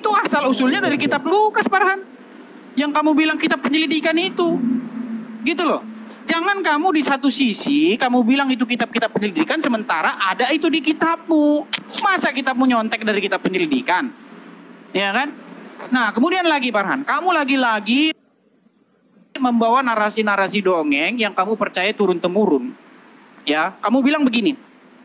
Itu asal usulnya dari kitab Lukas, Farhan. Yang kamu bilang kitab penyelidikan itu. Gitu loh. Jangan kamu di satu sisi, kamu bilang itu kitab-kitab penyelidikan, sementara ada itu di kitabmu. Masa kitabmu nyontek dari kitab penyelidikan? Ya kan? Nah, kemudian lagi Farhan, kamu lagi-lagi membawa narasi-narasi dongeng yang kamu percaya turun-temurun. Ya, kamu bilang begini,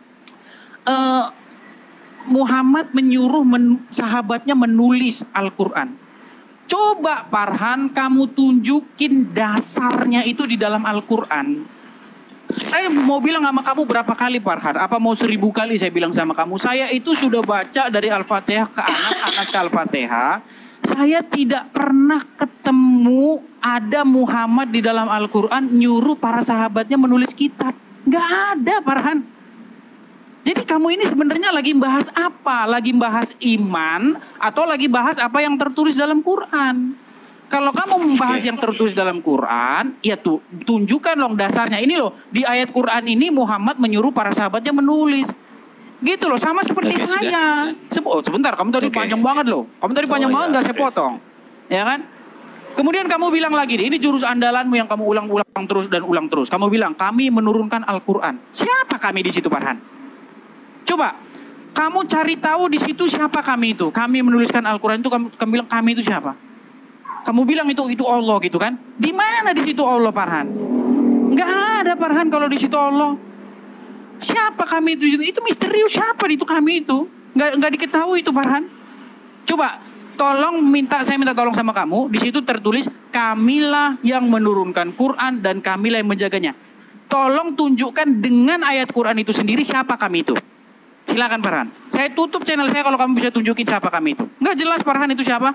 Muhammad menyuruh sahabatnya menulis Al-Quran. Coba Farhan kamu tunjukin dasarnya itu di dalam Al-Quran. Saya mau bilang sama kamu berapa kali Farhan? Apa mau 1000 kali saya bilang sama kamu? Saya itu sudah baca dari Al-Fatihah ke Anas, Anas ke Al-Fatihah. Saya tidak pernah ketemu ada Muhammad di dalam Al-Quran nyuruh para sahabatnya menulis kitab. Nggak ada Farhan. Jadi kamu ini sebenarnya lagi bahas apa? Lagi bahas iman atau lagi bahas apa yang tertulis dalam Quran? Kalau kamu membahas yang tertulis dalam Quran, ya tuh tunjukkan dong dasarnya. Ini loh, di ayat Quran ini Muhammad menyuruh para sahabatnya menulis. Gitu loh, sama seperti saya. Sebentar, kamu tadi panjang banget loh. Kamu tadi panjang banget, nggak saya potong. Ya kan? Kemudian kamu bilang lagi, ini jurus andalanmu yang kamu ulang-ulang terus dan ulang terus. Kamu bilang, kami menurunkan Al-Quran. Siapa kami di situ, Farhan? Coba, kamu cari tahu di situ siapa kami itu. Kami menuliskan Al-Quran itu, kamu bilang kami itu siapa? Kamu bilang itu Allah gitu kan? Di mana di situ Allah, Farhan? Nggak ada Farhan kalau di situ Allah. Siapa kami itu? Itu misterius siapa itu kami itu? Nggak diketahui itu Farhan. Coba, saya minta tolong sama kamu. Di situ tertulis kamilah yang menurunkan Quran dan kamilah yang menjaganya. Tolong tunjukkan dengan ayat Quran itu sendiri siapa kami itu. Silakan Farhan. Saya tutup channel saya kalau kamu bisa tunjukin siapa kami itu. Nggak jelas Farhan itu siapa.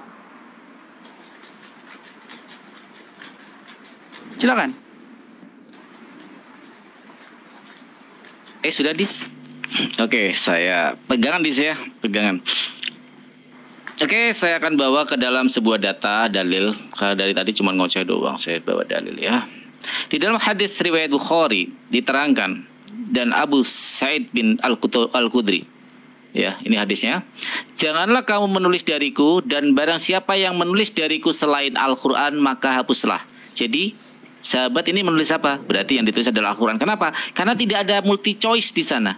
Silakan. Sudah Dis. Oke, saya pegangan Dis ya, pegangan. Oke, saya akan bawa ke dalam sebuah data dalil. Karena dari tadi cuma ngoceh doang, saya bawa dalil ya. Di dalam hadis riwayat Bukhari diterangkan dan Abu Sa'id bin Al-Khudri. Ya, ini hadisnya. Janganlah kamu menulis dariku dan barang siapa yang menulis dariku selain Al-Quran maka hapuslah. Jadi sahabat ini menulis apa? Berarti yang ditulis adalah Al-Quran. Kenapa? Karena tidak ada multi choice di sana.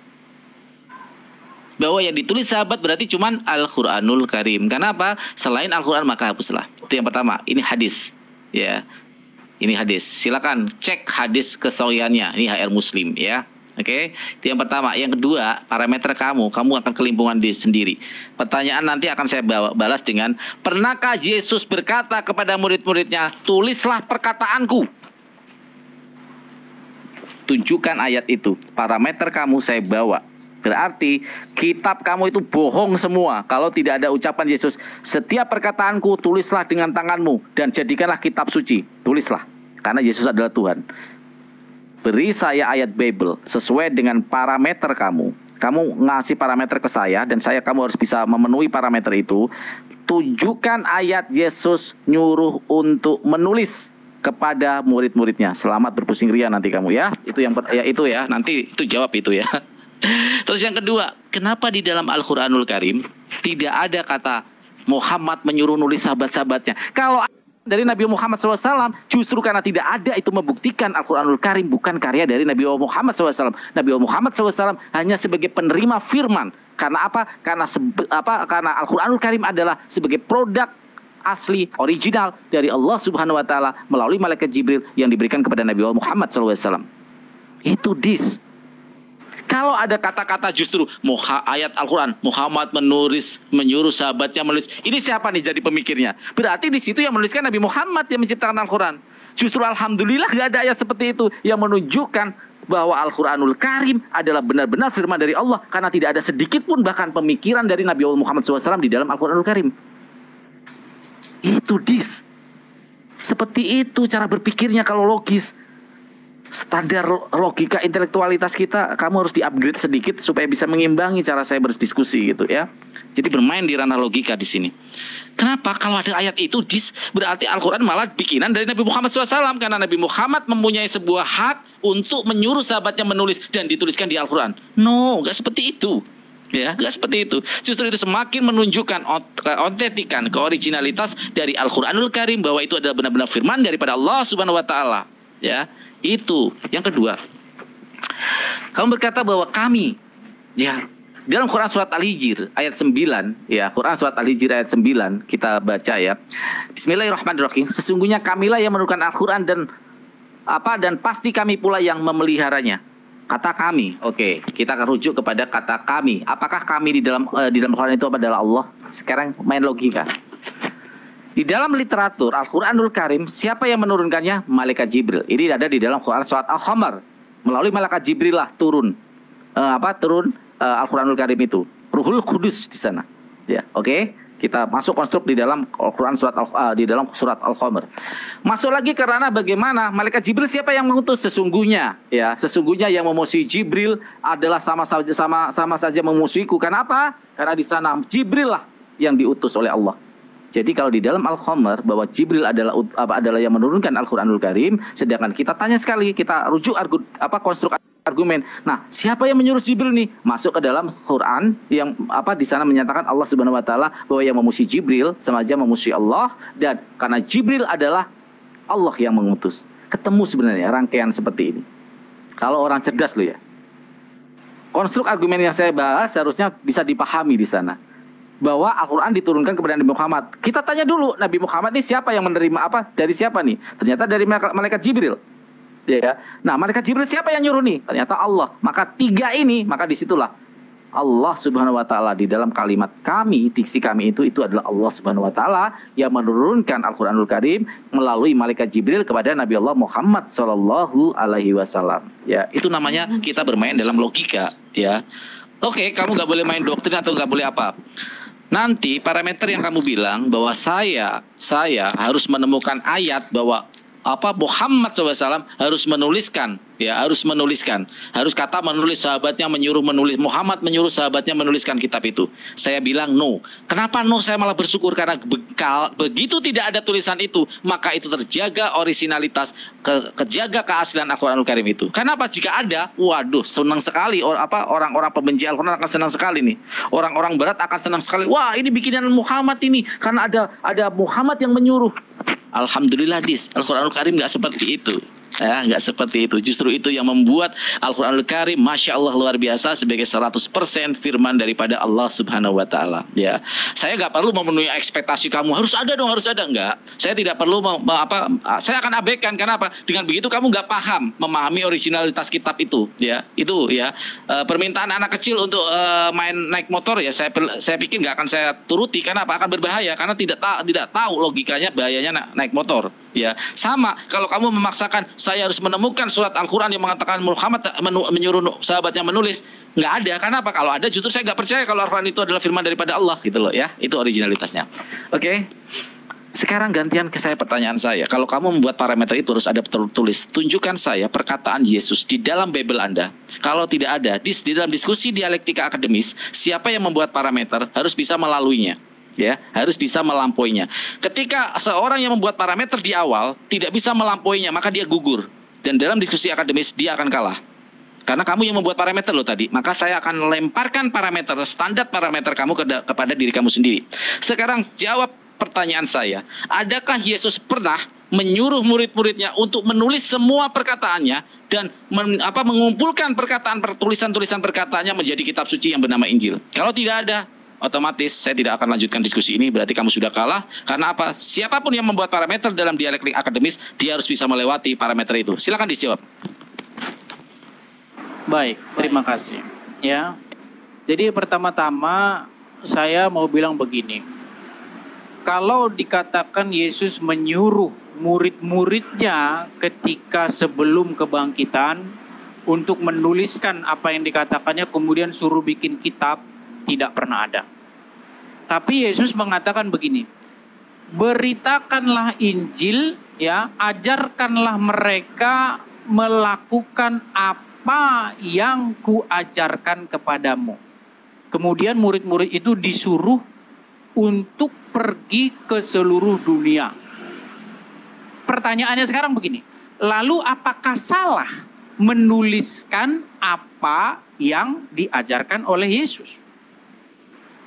Bahwa yang ditulis sahabat berarti cuman Al-Quranul Karim. Kenapa? Selain Al-Quran maka hapuslah. Itu yang pertama. Ini hadis. Ya. Ini hadis. Silakan cek hadis kesahihannya. Ini HR Muslim ya. Oke. Itu yang pertama. Yang kedua, parameter kamu akan kelimpungan diri sendiri. Pertanyaan nanti akan saya balas dengan, pernahkah Yesus berkata kepada murid-muridnya, tulislah perkataanku. Tunjukkan ayat itu. Parameter kamu saya bawa. Berarti kitab kamu itu bohong semua. Kalau tidak ada ucapan Yesus, setiap perkataanku tulislah dengan tanganmu dan jadikanlah kitab suci. Tulislah, karena Yesus adalah Tuhan. Beri saya ayat Bible sesuai dengan parameter kamu. Kamu ngasih parameter ke saya dan kamu harus bisa memenuhi parameter itu. Tunjukkan ayat Yesus nyuruh untuk menulis kepada murid-muridnya. Selamat berpusing ria nanti kamu ya. Itu ya, nanti itu jawab itu ya. Terus yang kedua, kenapa di dalam Al-Quranul Karim tidak ada kata Muhammad menyuruh nulis sahabat-sahabatnya? Kalau dari Nabi Muhammad SAW, justru karena tidak ada itu membuktikan Al-Quranul Karim bukan karya dari Nabi Muhammad SAW. Nabi Muhammad SAW hanya sebagai penerima firman. Karena apa? Karena Al-Quranul Karim adalah sebagai produk asli, original dari Allah Subhanahu Wa Taala melalui malaikat Jibril yang diberikan kepada Nabi Muhammad SAW. Itu dis. Kalau ada kata-kata justru ayat Al-Quran, Muhammad menyuruh sahabatnya menulis. Ini siapa nih jadi pemikirnya? Berarti di situ yang menuliskan Nabi Muhammad yang menciptakan Al-Quran. Justru alhamdulillah gak ada ayat seperti itu yang menunjukkan bahwa Al-Quranul Karim adalah benar-benar firman dari Allah. Karena tidak ada sedikit pun bahkan pemikiran dari Nabi Muhammad SAW di dalam Al-Quranul Karim. Itu dis. Seperti itu cara berpikirnya kalau logis. Standar logika intelektualitas kita kamu harus di-upgrade sedikit supaya bisa mengimbangi cara saya berdiskusi gitu ya. Jadi bermain di ranah logika di sini. Kenapa? Kalau ada ayat itu berarti Al-Quran malah bikinan dari Nabi Muhammad SAW. Karena Nabi Muhammad mempunyai sebuah hak untuk menyuruh sahabatnya menulis dan dituliskan di Al-Quran. No, gak seperti itu. Ya, nggak seperti itu. Justru itu semakin menunjukkan keautentikan, keoriginalitas dari Al-Qur'anul Karim, bahwa itu adalah benar-benar firman daripada Allah Subhanahu wa taala. Ya, itu. Yang kedua, kamu berkata bahwa kami, ya, dalam Quran surat Al-Hijr ayat 9, ya, Quran surat Al-Hijr ayat 9 kita baca ya. Bismillahirrahmanirrahim. Sesungguhnya kamilah yang menurunkan Al-Qur'an dan pasti kami pula yang memeliharanya. Kata kami, oke, kita akan rujuk kepada kata kami. Apakah kami di dalam Al-Quran itu adalah Allah? Sekarang main logika. Di dalam literatur Al-Quranul Karim, siapa yang menurunkannya? Malaikat Jibril. Ini ada di dalam Quran surat Al-Qamar. Melalui malaikat Jibril lah turun Al-Quranul Karim itu. Ruhul Qudus di sana. Ya, oke. Kita masuk konstruk di dalam Al-Quran di dalam surat Al-Qamar. Masuk lagi karena bagaimana malaikat Jibril siapa yang mengutus? Sesungguhnya yang memusuhi Jibril adalah sama saja memusuhiku. Kenapa? Karena di sana Jibril lah yang diutus oleh Allah. Jadi kalau di dalam Al-Qamar bahwa Jibril adalah yang menurunkan Al-Quranul Karim, sedangkan kita tanya sekali, kita rujuk konstruk argumen. Nah, siapa yang menyuruh Jibril nih masuk ke dalam Quran yang di sana menyatakan Allah Subhanahu wa taala bahwa yang memusuhi Jibril sama aja memusuhi Allah, dan karena Jibril adalah Allah yang mengutus. Ketemu sebenarnya rangkaian seperti ini. Kalau orang cerdas loh ya. Konstruk argumen yang saya bahas harusnya bisa dipahami di sana. Bahwa Al-Quran diturunkan kepada Nabi Muhammad. Kita tanya dulu, Nabi Muhammad ini siapa yang menerima dari siapa nih? Ternyata dari malaikat Jibril. Ya. Nah, malaikat Jibril siapa yang nyuruh nih? Ternyata Allah. Maka tiga ini, maka disitulah Allah Subhanahu wa taala di dalam kalimat kami, diksi kami itu adalah Allah Subhanahu wa taala yang menurunkan Al-Qur'anul Karim melalui malaikat Jibril kepada Nabi Allah Muhammad sallallahu alaihi wasallam. Ya, itu namanya kita bermain dalam logika, ya. Oke, kamu nggak boleh main doktrin atau nggak boleh apa. Nanti parameter yang kamu bilang bahwa saya harus menemukan ayat bahwa Muhammad SAW harus menuliskan, harus kata menulis, sahabatnya menyuruh menulis, Muhammad menyuruh sahabatnya menuliskan kitab itu. Saya bilang no. Kenapa no? Saya malah bersyukur karena begitu tidak ada tulisan itu, maka itu terjaga originalitas, kejaga keaslian Al-Quranul Karim itu. Kenapa? Jika ada, waduh, senang sekali orang-orang pembenci Al-Quran akan senang sekali nih. Orang-orang barat akan senang sekali. Wah, ini bikinan Muhammad ini karena ada Muhammad yang menyuruh. Alhamdulillah Al-Quranul Karim nggak seperti itu. Ya, nggak seperti itu. Justru itu yang membuat Al-Quranul Karim Masya Allah luar biasa sebagai 100% firman daripada Allah Subhanahu wa taala. Ya, saya nggak perlu memenuhi ekspektasi kamu harus ada enggak. Saya tidak perlu saya akan abaikan. Kenapa? Dengan begitu kamu nggak memahami originalitas kitab itu. Ya, itu ya. Permintaan anak kecil untuk main naik motor ya saya pikir nggak akan saya turuti. Kenapa? Akan berbahaya karena tidak tahu logikanya bahayanya naik motor. Ya, sama kalau kamu memaksakan saya harus menemukan surat Al-Quran yang mengatakan Muhammad menyuruh sahabatnya menulis, nggak ada. Kenapa? Kalau ada justru saya nggak percaya kalau Al-Quran itu adalah firman daripada Allah gitu loh ya. Itu originalitasnya. Oke. Sekarang gantian ke saya pertanyaan saya. Kalau kamu membuat parameter itu harus ada tertulis. Tunjukkan saya perkataan Yesus di dalam Bible Anda. Kalau tidak ada di dalam diskusi dialektika akademis, siapa yang membuat parameter harus bisa melaluinya. Ya, harus bisa melampauinya. Ketika seorang yang membuat parameter di awal tidak bisa melampauinya, maka dia gugur. Dan dalam diskusi akademis dia akan kalah. Karena kamu yang membuat parameter loh tadi. Maka saya akan lemparkan parameter, standar parameter kamu kepada diri kamu sendiri. Sekarang jawab pertanyaan saya. Adakah Yesus pernah menyuruh murid-muridnya untuk menulis semua perkataannya dan mengumpulkan tulisan-tulisan perkataannya menjadi kitab suci yang bernama Injil? Kalau tidak ada, otomatis saya tidak akan lanjutkan diskusi ini. Berarti kamu sudah kalah. Karena apa? Siapapun yang membuat parameter dalam dialektik akademis, dia harus bisa melewati parameter itu. Silakan dijawab. Baik, terima kasih. Ya, jadi pertama-tama saya mau bilang begini. Kalau dikatakan Yesus menyuruh murid-muridnya ketika sebelum kebangkitan untuk menuliskan apa yang dikatakannya, kemudian suruh bikin kitab, tidak pernah ada. Tapi Yesus mengatakan begini, beritakanlah Injil, ya, ajarkanlah mereka melakukan apa yang kuajarkan kepadamu. Kemudian murid-murid itu disuruh untuk pergi ke seluruh dunia. Pertanyaannya sekarang begini, lalu apakah salah menuliskan apa yang diajarkan oleh Yesus?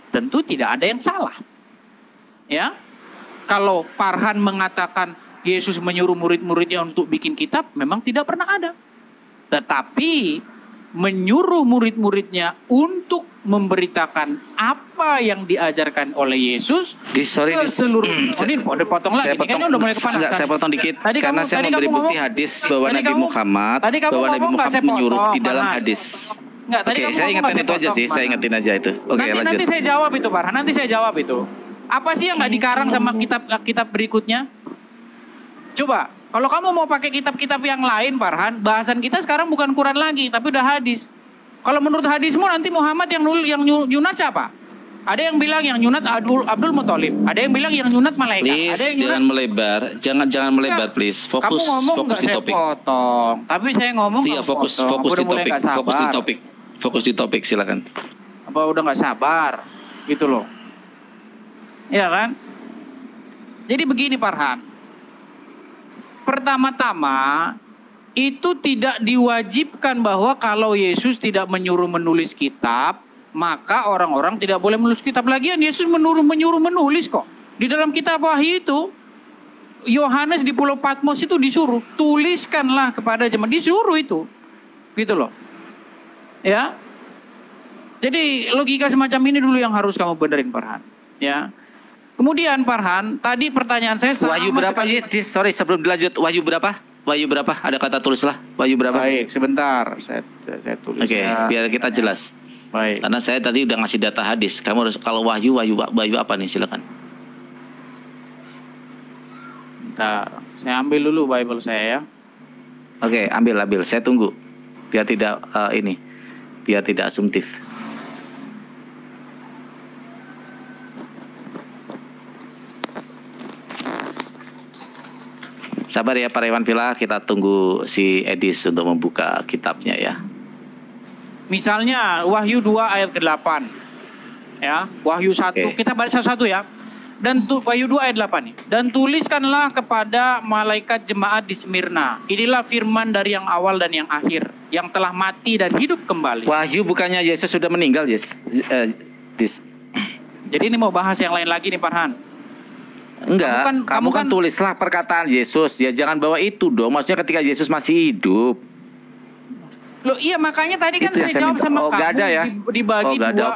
tentu tidak ada yang salah. Ya, kalau Farhan mengatakan Yesus menyuruh murid-muridnya untuk bikin kitab, memang tidak pernah ada. Tetapi menyuruh murid-muridnya untuk memberitakan apa yang diajarkan oleh Yesus ke seluruh. Ini potong lagi. Kayaknya udah mulai kepanasan. Saya potong dikit tadi karena saya memberi bukti hadis bahwa Nabi Muhammad menyuruh di dalam hadis. Enggak, tadi Oke, saya ingetin itu aja sih. Saya ingetin aja itu. Oke, lanjut. Nanti saya jawab itu, Farhan. Nanti saya jawab itu. Apa sih yang nggak dikarang sama kitab berikutnya? Coba, kalau kamu mau pakai kitab-kitab yang lain, Farhan, bahasan kita sekarang bukan Quran lagi, tapi udah hadis. Kalau menurut hadismu nanti Muhammad yang nyunat siapa? Ada yang bilang yang nyunat Abdul Muthalib. Ada yang bilang yang nyunat malaikat. Please, ada yang jangan melebar. Jangan melebar, please. Fokus di topik. Potong. Tapi saya ngomong iya, fokus di topik. Fokus di topik, silakan. Apa udah nggak sabar? Gitu loh. Iya kan? Jadi begini, Farhan. Pertama-tama itu tidak diwajibkan bahwa kalau Yesus tidak menyuruh menulis kitab, maka orang-orang tidak boleh menulis kitab. Lagian Yesus menyuruh menulis kok. Di dalam kitab Wahyu itu, Yohanes di Pulau Patmos itu disuruh, tuliskanlah kepada jemaat. Disuruh itu. Gitu loh. Ya. Jadi logika semacam ini dulu yang harus kamu benerin, Farhan. Ya. Kemudian Farhan, tadi pertanyaan saya Wahyu berapa? Sorry, sebelum dilanjut, Wahyu berapa? Wahyu berapa? Ada kata tulislah. Wahyu berapa? Baik, sebentar. Saya tulis. Oke, biar kita jelas. Baik. Karena saya tadi udah ngasih data hadis. Kamu harus kalau Wahyu apa nih? Silakan. Bentar, saya ambil dulu Bible saya ya. Oke, ambil. Saya tunggu. Biar tidak biar tidak asumtif. Sabar ya Pak Rewan Villa, kita tunggu si Edis untuk membuka kitabnya ya. Misalnya Wahyu 2 ayat ke-8. Ya, Wahyu 1, kita baca satu-satu ya. Dan Wahyu 2 ayat 8 nih. Dan tuliskanlah kepada malaikat jemaat di Smyrna. Inilah firman dari yang awal dan yang akhir, yang telah mati dan hidup kembali. Wahyu bukannya Yesus sudah meninggal, Yes. Jadi ini mau bahas yang lain lagi nih, Farhan. Enggak, kamu kan tulislah perkataan Yesus. Ya jangan bawa itu dong. Maksudnya ketika Yesus masih hidup. Loh iya, makanya tadi kan saya jawab sama kamu ada ya? Dibagi dua.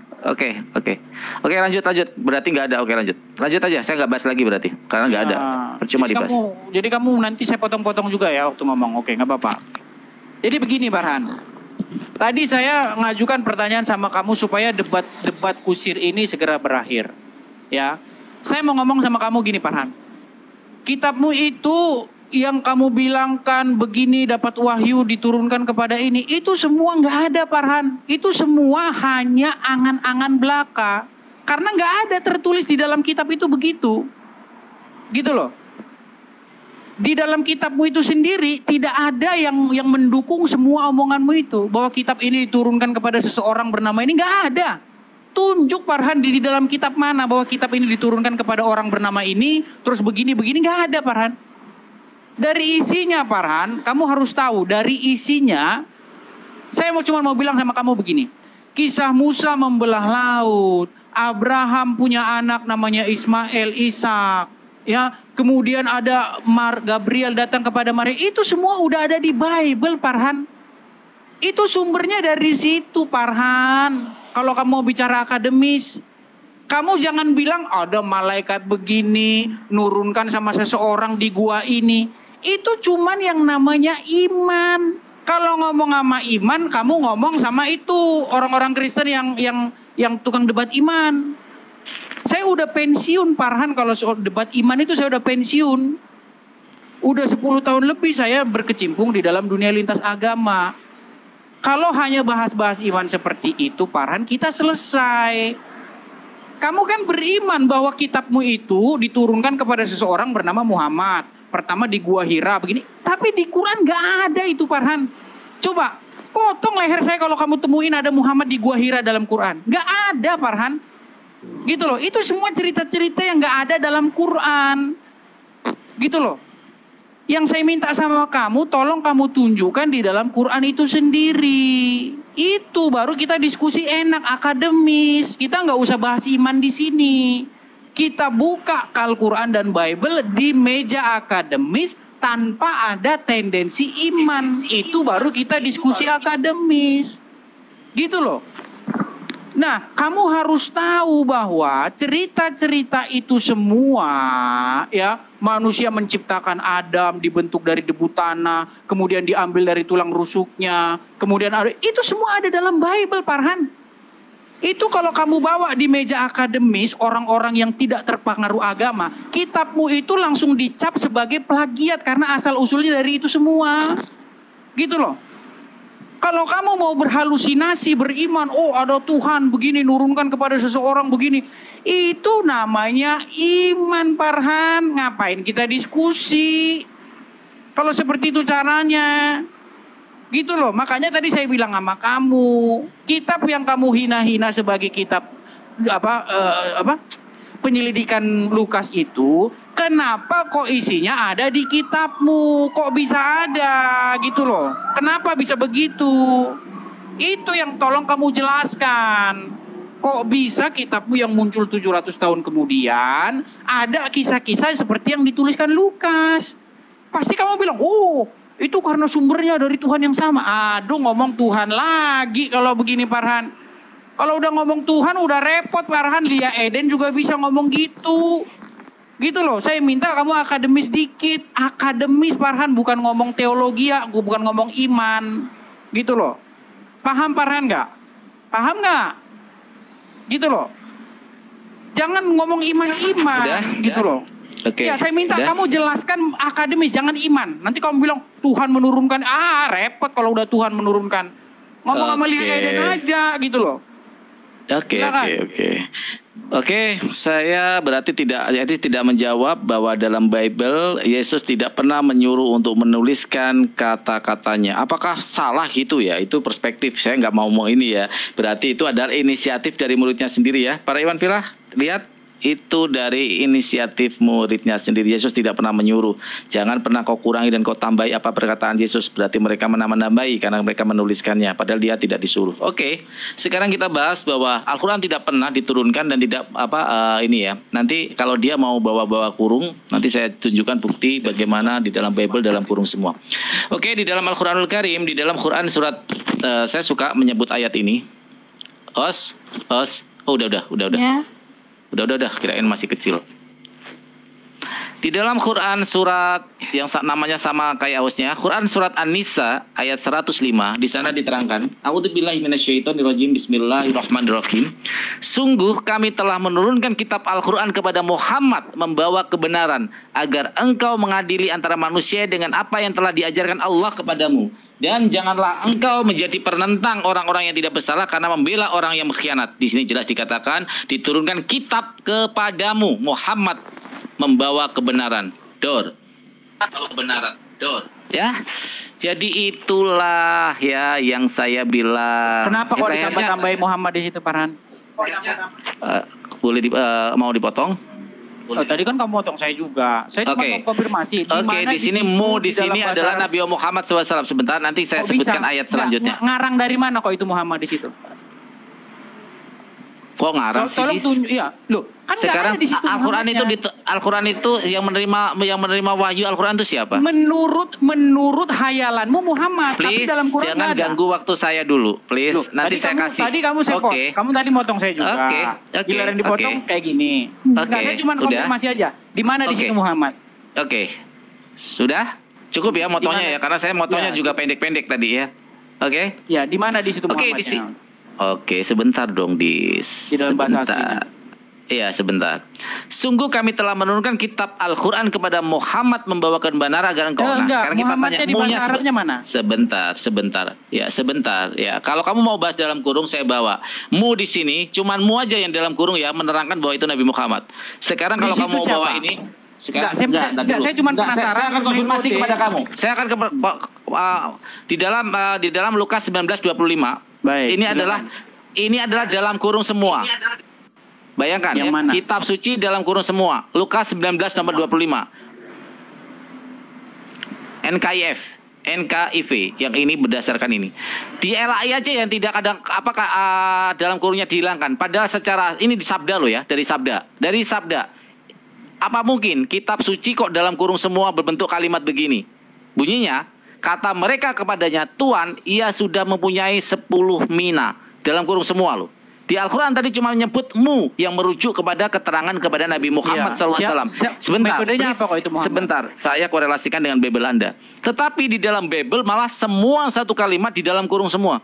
Oke, lanjut. Berarti nggak ada. Oke, lanjut aja. Saya nggak bahas lagi berarti. Karena nggak ada. Percuma dibahas. Jadi kamu nanti saya potong-potong juga ya waktu ngomong. Oke, nggak apa-apa. Jadi begini, Farhan. Tadi saya ngajukan pertanyaan sama kamu supaya debat kusir ini segera berakhir. Ya. Saya mau ngomong sama kamu gini, Farhan. Kitabmu itu yang kamu bilangkan begini dapat wahyu diturunkan kepada ini, itu semua nggak ada, Farhan. Itu semua hanya angan-angan belaka. Karena nggak ada tertulis di dalam kitab itu begitu. Gitu loh. Di dalam kitabmu itu sendiri tidak ada yang mendukung semua omonganmu itu. Bahwa kitab ini diturunkan kepada seseorang bernama ini, nggak ada. Tunjuk, Farhan, di dalam kitab mana bahwa kitab ini diturunkan kepada orang bernama ini, terus begini-begini, nggak ada, Farhan. Dari isinya, Farhan, kamu harus tahu, dari isinya, saya cuma mau bilang sama kamu begini. Kisah Musa membelah laut, Abraham punya anak namanya Ismail, Ishak, ya, kemudian ada Gabriel datang kepada Maria, itu semua udah ada di Bible, Farhan. Itu sumbernya dari situ, Farhan. Kalau kamu mau bicara akademis, kamu jangan bilang ada malaikat begini, nurunkan sama seseorang di gua ini. Itu cuman yang namanya iman. Kalau ngomong sama iman, kamu ngomong sama itu orang-orang Kristen yang tukang debat iman. Saya udah pensiun, Farhan, kalau soal debat iman itu saya udah pensiun. Udah 10 tahun lebih saya berkecimpung di dalam dunia lintas agama. Kalau hanya bahas-bahas iman seperti itu, Farhan, kita selesai. Kamu kan beriman bahwa kitabmu itu diturunkan kepada seseorang bernama Muhammad. Pertama di Gua Hira begini. Tapi di Quran gak ada itu, Farhan. Coba, potong leher saya kalau kamu temuin ada Muhammad di Gua Hira dalam Quran. Gak ada, Farhan. Gitu loh. Itu semua cerita-cerita yang gak ada dalam Quran. Gitu loh. Yang saya minta sama kamu, tolong kamu tunjukkan di dalam Quran itu sendiri. Itu baru kita diskusi enak, akademis. Kita nggak usah bahas iman di sini. Kita buka Al-Quran dan Bible di meja akademis tanpa ada tendensi iman. Itu baru kita diskusi akademis. Gitu loh. Nah, kamu harus tahu bahwa cerita-cerita itu semua, ya, manusia menciptakan Adam, dibentuk dari debu tanah, kemudian diambil dari tulang rusuknya, kemudian ada, itu semua ada dalam Bible, Farhan. Itu kalau kamu bawa di meja akademis, orang-orang yang tidak terpengaruh agama, kitabmu itu langsung dicap sebagai plagiat karena asal usulnya dari itu semua. Gitu loh. Kalau kamu mau berhalusinasi, beriman, oh ada Tuhan begini, nurunkan kepada seseorang begini. Itu namanya iman, Farhan. Ngapain kita diskusi? Kalau seperti itu caranya. Gitu loh, makanya tadi saya bilang sama kamu. Kitab yang kamu hina-hina sebagai kitab penyelidikan Lukas itu, kenapa kok isinya ada di kitabmu? Kok bisa ada gitu loh? Kenapa bisa begitu? Itu yang tolong kamu jelaskan. Kok bisa kitabmu yang muncul 700 tahun kemudian ada kisah-kisah seperti yang dituliskan Lukas? Pasti kamu bilang, oh itu karena sumbernya dari Tuhan yang sama. Aduh, ngomong Tuhan lagi kalau begini, Farhan. Kalau udah ngomong Tuhan udah repot, Farhan. Lia Eden juga bisa ngomong gitu. Gitu loh, saya minta kamu akademis dikit. Akademis, Farhan, bukan ngomong teologi ya, bukan ngomong iman. Gitu loh. Paham, Farhan, nggak? Paham nggak? Gitu loh. Jangan ngomong iman-iman. Gitu loh. Oke. Ya, saya minta kamu jelaskan akademis, jangan iman. Nanti kamu bilang Tuhan menurunkan. Repot kalau udah Tuhan menurunkan. Ngomong sama Lia Eden aja, gitu loh. Oke, saya berarti tidak menjawab bahwa dalam Bible Yesus tidak pernah menyuruh untuk menuliskan kata-katanya. Apakah salah gitu ya? Itu perspektif, saya nggak mau ini ya. Berarti itu adalah inisiatif dari muridnya sendiri ya. Para Iwan Filah, lihat. Itu dari inisiatif muridnya sendiri. Yesus tidak pernah menyuruh. Jangan pernah kau kurangi dan kau tambahi apa perkataan Yesus. Berarti mereka menambah-nambahi karena mereka menuliskannya. Padahal dia tidak disuruh. Oke, sekarang kita bahas bahwa Al-Quran tidak pernah diturunkan dan tidak ini ya. Nanti kalau dia mau bawa-bawa kurung, nanti saya tunjukkan bukti bagaimana di dalam Bible dalam kurung semua. Oke, di dalam Al-Quranul Karim, di dalam Quran surat, saya suka menyebut ayat ini. Oh, udah. Ya. Udah, kirain masih kecil. Di dalam Quran surat yang namanya sama kayak hostnya, Quran surat An-Nisa ayat 105, di sana diterangkan, A'udzubillahi minasyaitonirrajim, bismillahirrahmanirrahim. Sungguh kami telah menurunkan kitab Al-Quran kepada Muhammad membawa kebenaran agar engkau mengadili antara manusia dengan apa yang telah diajarkan Allah kepadamu. Dan janganlah engkau menjadi penentang orang-orang yang tidak bersalah karena membela orang yang berkhianat. Di sini jelas dikatakan diturunkan kitab kepadamu Muhammad membawa kebenaran. Kebenaran. Ya. Jadi itulah ya yang saya bilang. Kenapa kok ditambah-tambahin Muhammad di situ, Farhan? Boleh mau dipotong? Tadi kan kamu potong saya juga. Saya cuma mau konfirmasi. Di sini adalah Nabi Muhammad SAW. Sebentar, nanti saya sebutkan ayat selanjutnya. Ngarang dari mana kok itu Muhammad di situ? Kok ngarang sih? Tolong tunjuk, iya. Loh, kan sekarang Al-Quran itu yang menerima wahyu Al-Quran itu siapa? Menurut hayalanmu Muhammad. Please, tapi dalam Quran jangan ganggu waktu saya dulu, please. Loh, nanti saya kasih. Tadi kamu kamu tadi motong saya juga. Giliran dipotong kayak gini. Saya cuma konfirmasi aja. Di mana di situ Muhammad? Sudah? Cukup ya motonya ya, karena saya motonya juga pendek-pendek tadi ya. Ya, di mana di situ Muhammad? Sebentar dong, Di dalam bahasa aslinya. Iya, sebentar. Sungguh kami telah menurunkan kitab Al-Quran kepada Muhammad membawakan kebenaran agar engkau. Sekarang kita tanya di bahasa Arabnya mana? Sebentar. Ya, kalau kamu mau bahas dalam kurung, saya bawa. Mu di sini, cuman mu aja yang dalam kurung ya menerangkan bahwa itu Nabi Muhammad. Sekarang kalau kamu mau bawa ini, saya cuma penasaran. Saya akan konfirmasi kepada kamu. Saya akan di dalam Lukas 19:25. Baik. Ini adalah dalam kurung semua. Bayangkan ya, kitab suci dalam kurung semua. Lukas 19 nomor 25. NKIF. NKIV yang ini berdasarkan ini. Di LAI aja yang tidak ada apakah dalam kurungnya dihilangkan. Padahal secara ini di sabda loh ya, dari sabda. Dari sabda. Apa mungkin kitab suci kok dalam kurung semua berbentuk kalimat begini? Bunyinya, kata mereka kepadanya, Tuhan, ia sudah mempunyai 10 mina. Dalam kurung semua loh. Di Al-Quran tadi cuma menyebut mu yang merujuk kepada keterangan kepada Nabi Muhammad SAW. Sebentar, apa kok itu Muhammad? Sebentar, saya korelasikan dengan Bible Anda. Tetapi di dalam Bible malah semua satu kalimat di dalam kurung semua.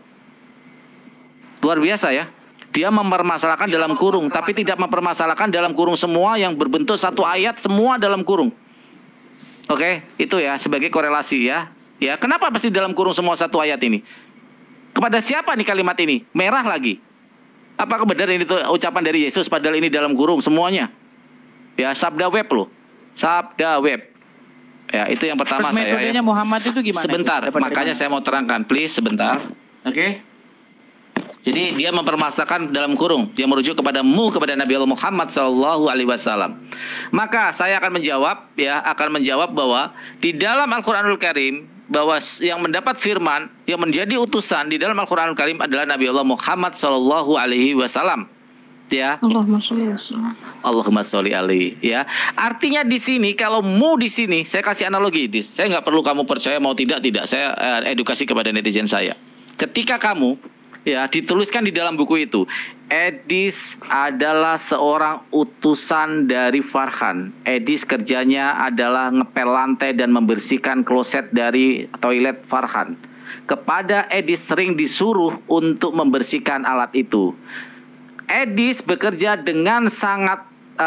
Luar biasa ya. Dia mempermasalahkan dalam kurung, tapi tidak mempermasalahkan dalam kurung semua yang berbentuk satu ayat semua dalam kurung. Oke, itu ya sebagai korelasi ya. Ya, kenapa pasti dalam kurung semua satu ayat ini? Kepada siapa nih kalimat ini? Merah lagi. Apakah benar ini tuh ucapan dari Yesus padahal ini dalam kurung semuanya? Ya, sabda web loh. Sabda web. Ya, itu yang pertama. Terus metodenya Muhammad itu gimana? Sebentar, makanya saya mau terangkan, please sebentar. Oke. Jadi dia mempermasalahkan dalam kurung, dia merujuk kepada Nabi Allah Muhammad SAW. Maka saya akan menjawab bahwa di dalam Al-Quranul Karim, bahwa yang mendapat firman, yang menjadi utusan di dalam Al-Quranul Karim adalah Nabi Allah Muhammad SAW. Ya. Allahumma sholli alaihi. Ya. Artinya di sini kalau di sini, saya kasih analogi, saya nggak perlu kamu percaya mau tidak. Saya edukasi kepada netizen saya. Ketika kamu dituliskan di dalam buku itu, Edis adalah seorang utusan dari Farhan. Edis kerjanya adalah ngepel lantai dan membersihkan kloset dari toilet Farhan. Kepada Edis sering disuruh untuk membersihkan alat itu. Edis bekerja dengan sangat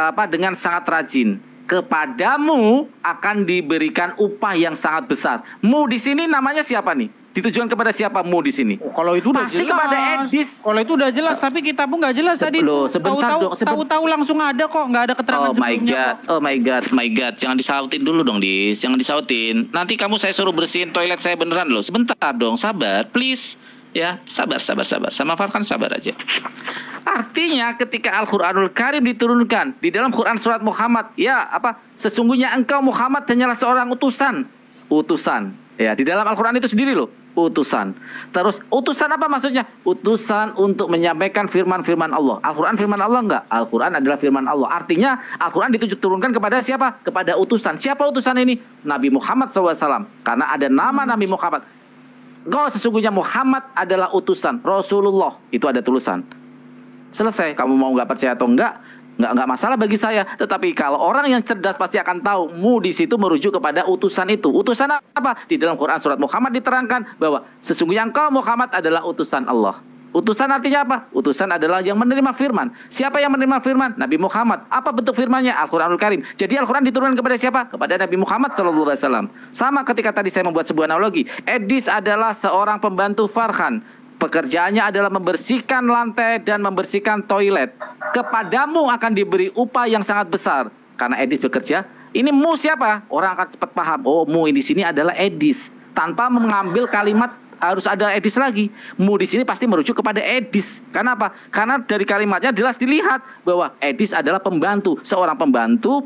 rajin. Kepadamu akan diberikan upah yang sangat besar. Mu di sini namanya siapa nih? Ditujukan kepada siapa mu di sini? Kalau itu udah pasti jelas. Kepada Edis. Kalau itu udah jelas, tapi kita pun nggak jelas tadi. Tahu-tahu langsung ada kok, nggak ada keterangan sebelumnya. Oh my god, jangan disautin dulu dong, Dis. Jangan disautin. Nanti kamu saya suruh bersihin toilet saya beneran loh. Sebentar dong, sabar, please. Ya, sabar. Sama Farhan sabar aja. Artinya ketika Al-Quranul Karim diturunkan di dalam Quran surat Muhammad, sesungguhnya engkau Muhammad hanyalah seorang utusan. Ya, di dalam Al-Quran itu sendiri loh, utusan. Terus utusan apa maksudnya? Utusan untuk menyampaikan firman-firman Allah. Al-Quran firman Allah enggak? Al-Quran adalah firman Allah. Artinya Al-Quran diturunkan kepada siapa? Kepada utusan. Siapa utusan ini? Nabi Muhammad SAW. Karena ada nama Nabi Muhammad. Engkau sesungguhnya Muhammad adalah utusan Rasulullah. Itu ada tulisan. Selesai. Kamu mau nggak percaya atau enggak masalah bagi saya. Tetapi kalau orang yang cerdas pasti akan tahu mu di situ merujuk kepada utusan itu. Utusan apa? Di dalam Quran surat Muhammad diterangkan bahwa sesungguhnya engkau Muhammad adalah utusan Allah. Utusan artinya apa? Utusan adalah yang menerima firman. Siapa yang menerima firman? Nabi Muhammad. Apa bentuk firmannya? Al-Quranul Karim. Jadi Al-Quran diturunkan kepada siapa? Kepada Nabi Muhammad SAW. Sama ketika tadi saya membuat sebuah analogi. Edis adalah seorang pembantu Farhan. Pekerjaannya adalah membersihkan lantai dan membersihkan toilet. Kepadamu akan diberi upah yang sangat besar. Karena Edis bekerja. Ini mu siapa? Orang akan cepat paham. Oh, mu di sini adalah Edis. Tanpa mengambil kalimat harus ada Edis lagi. Mu di sini pasti merujuk kepada Edis. Karena apa? Karena dari kalimatnya jelas dilihat bahwa Edis adalah pembantu. Seorang pembantu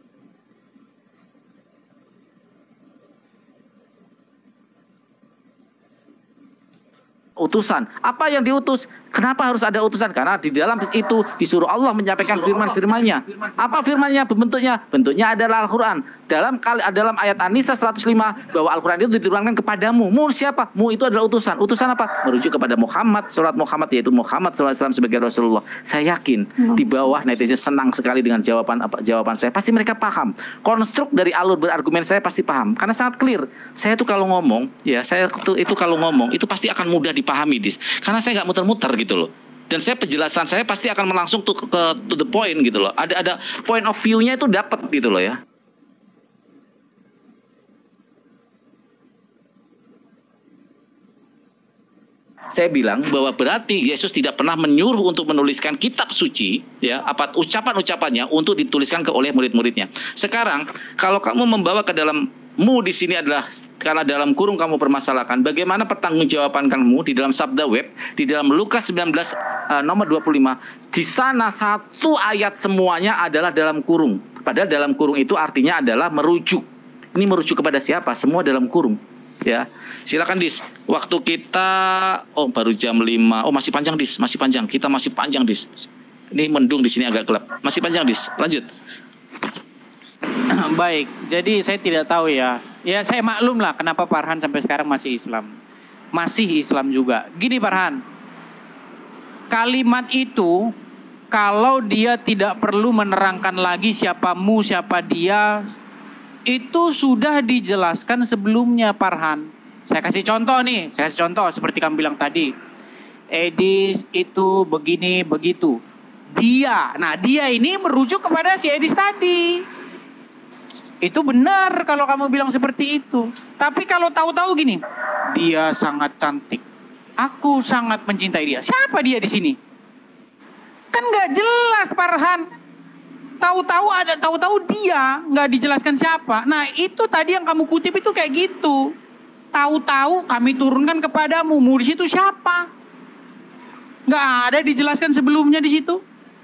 utusan. Apa yang diutus? Kenapa harus ada utusan? Karena di dalam itu disuruh Allah menyampaikan firman-firmannya. Apa firmannya? Bentuknya? Bentuknya adalah Al-Quran. Dalam ayat An-Nisa 105 bahwa Al-Quran itu diturunkan kepadamu. Mu siapa? Mu itu adalah utusan. Utusan apa? Merujuk kepada Muhammad, surat Muhammad, yaitu Muhammad SAW sebagai Rasulullah. Saya yakin di bawah netizen senang sekali dengan jawaban saya. Pasti mereka paham. Konstruk dari alur berargumen saya pasti paham. Karena sangat clear. Saya itu kalau ngomong, itu pasti akan mudah dipahami, Dis. Karena saya nggak muter-muter gitu loh. Dan penjelasan saya pasti akan langsung to the point gitu loh. Ada point of view-nya itu dapat gitu loh ya. Saya bilang bahwa berarti Yesus tidak pernah menyuruh untuk menuliskan kitab suci, ya, apa ucapan-ucapannya untuk dituliskan oleh murid-muridnya. Sekarang kalau kamu membawa ke dalam mu di sini adalah karena dalam kurung kamu permasalahkan, bagaimana pertanggungjawaban kamu di dalam sabda web, di dalam Lukas 19 nomor 25, di sana satu ayat semuanya adalah dalam kurung. Padahal dalam kurung itu artinya adalah merujuk. Ini merujuk kepada siapa? Semua dalam kurung. Ya, silakan Dis. Waktu kita baru jam 5. Oh, masih panjang Dis, masih panjang. Kita masih panjang Dis. Ini mendung di sini agak gelap. Masih panjang Dis. Lanjut. Baik, jadi saya tidak tahu ya. Ya saya maklum lah kenapa Farhan sampai sekarang masih Islam. Masih Islam juga. Gini Farhan, kalimat itu kalau dia tidak perlu menerangkan lagi siapamu, siapa dia, itu sudah dijelaskan sebelumnya Farhan. Saya kasih contoh nih, saya kasih contoh seperti kamu bilang tadi. Edis itu begini begitu. Dia, nah dia ini merujuk kepada si Edis tadi. Itu benar kalau kamu bilang seperti itu. Tapi kalau tahu-tahu gini, dia sangat cantik. Aku sangat mencintai dia. Siapa dia di sini? Kan nggak jelas Farhan. Tahu-tahu dia nggak dijelaskan siapa. Nah itu tadi yang kamu kutip itu kayak gitu. Tahu-tahu kami turunkan kepadamu. Mu di situ siapa? Nggak ada dijelaskan sebelumnya di situ.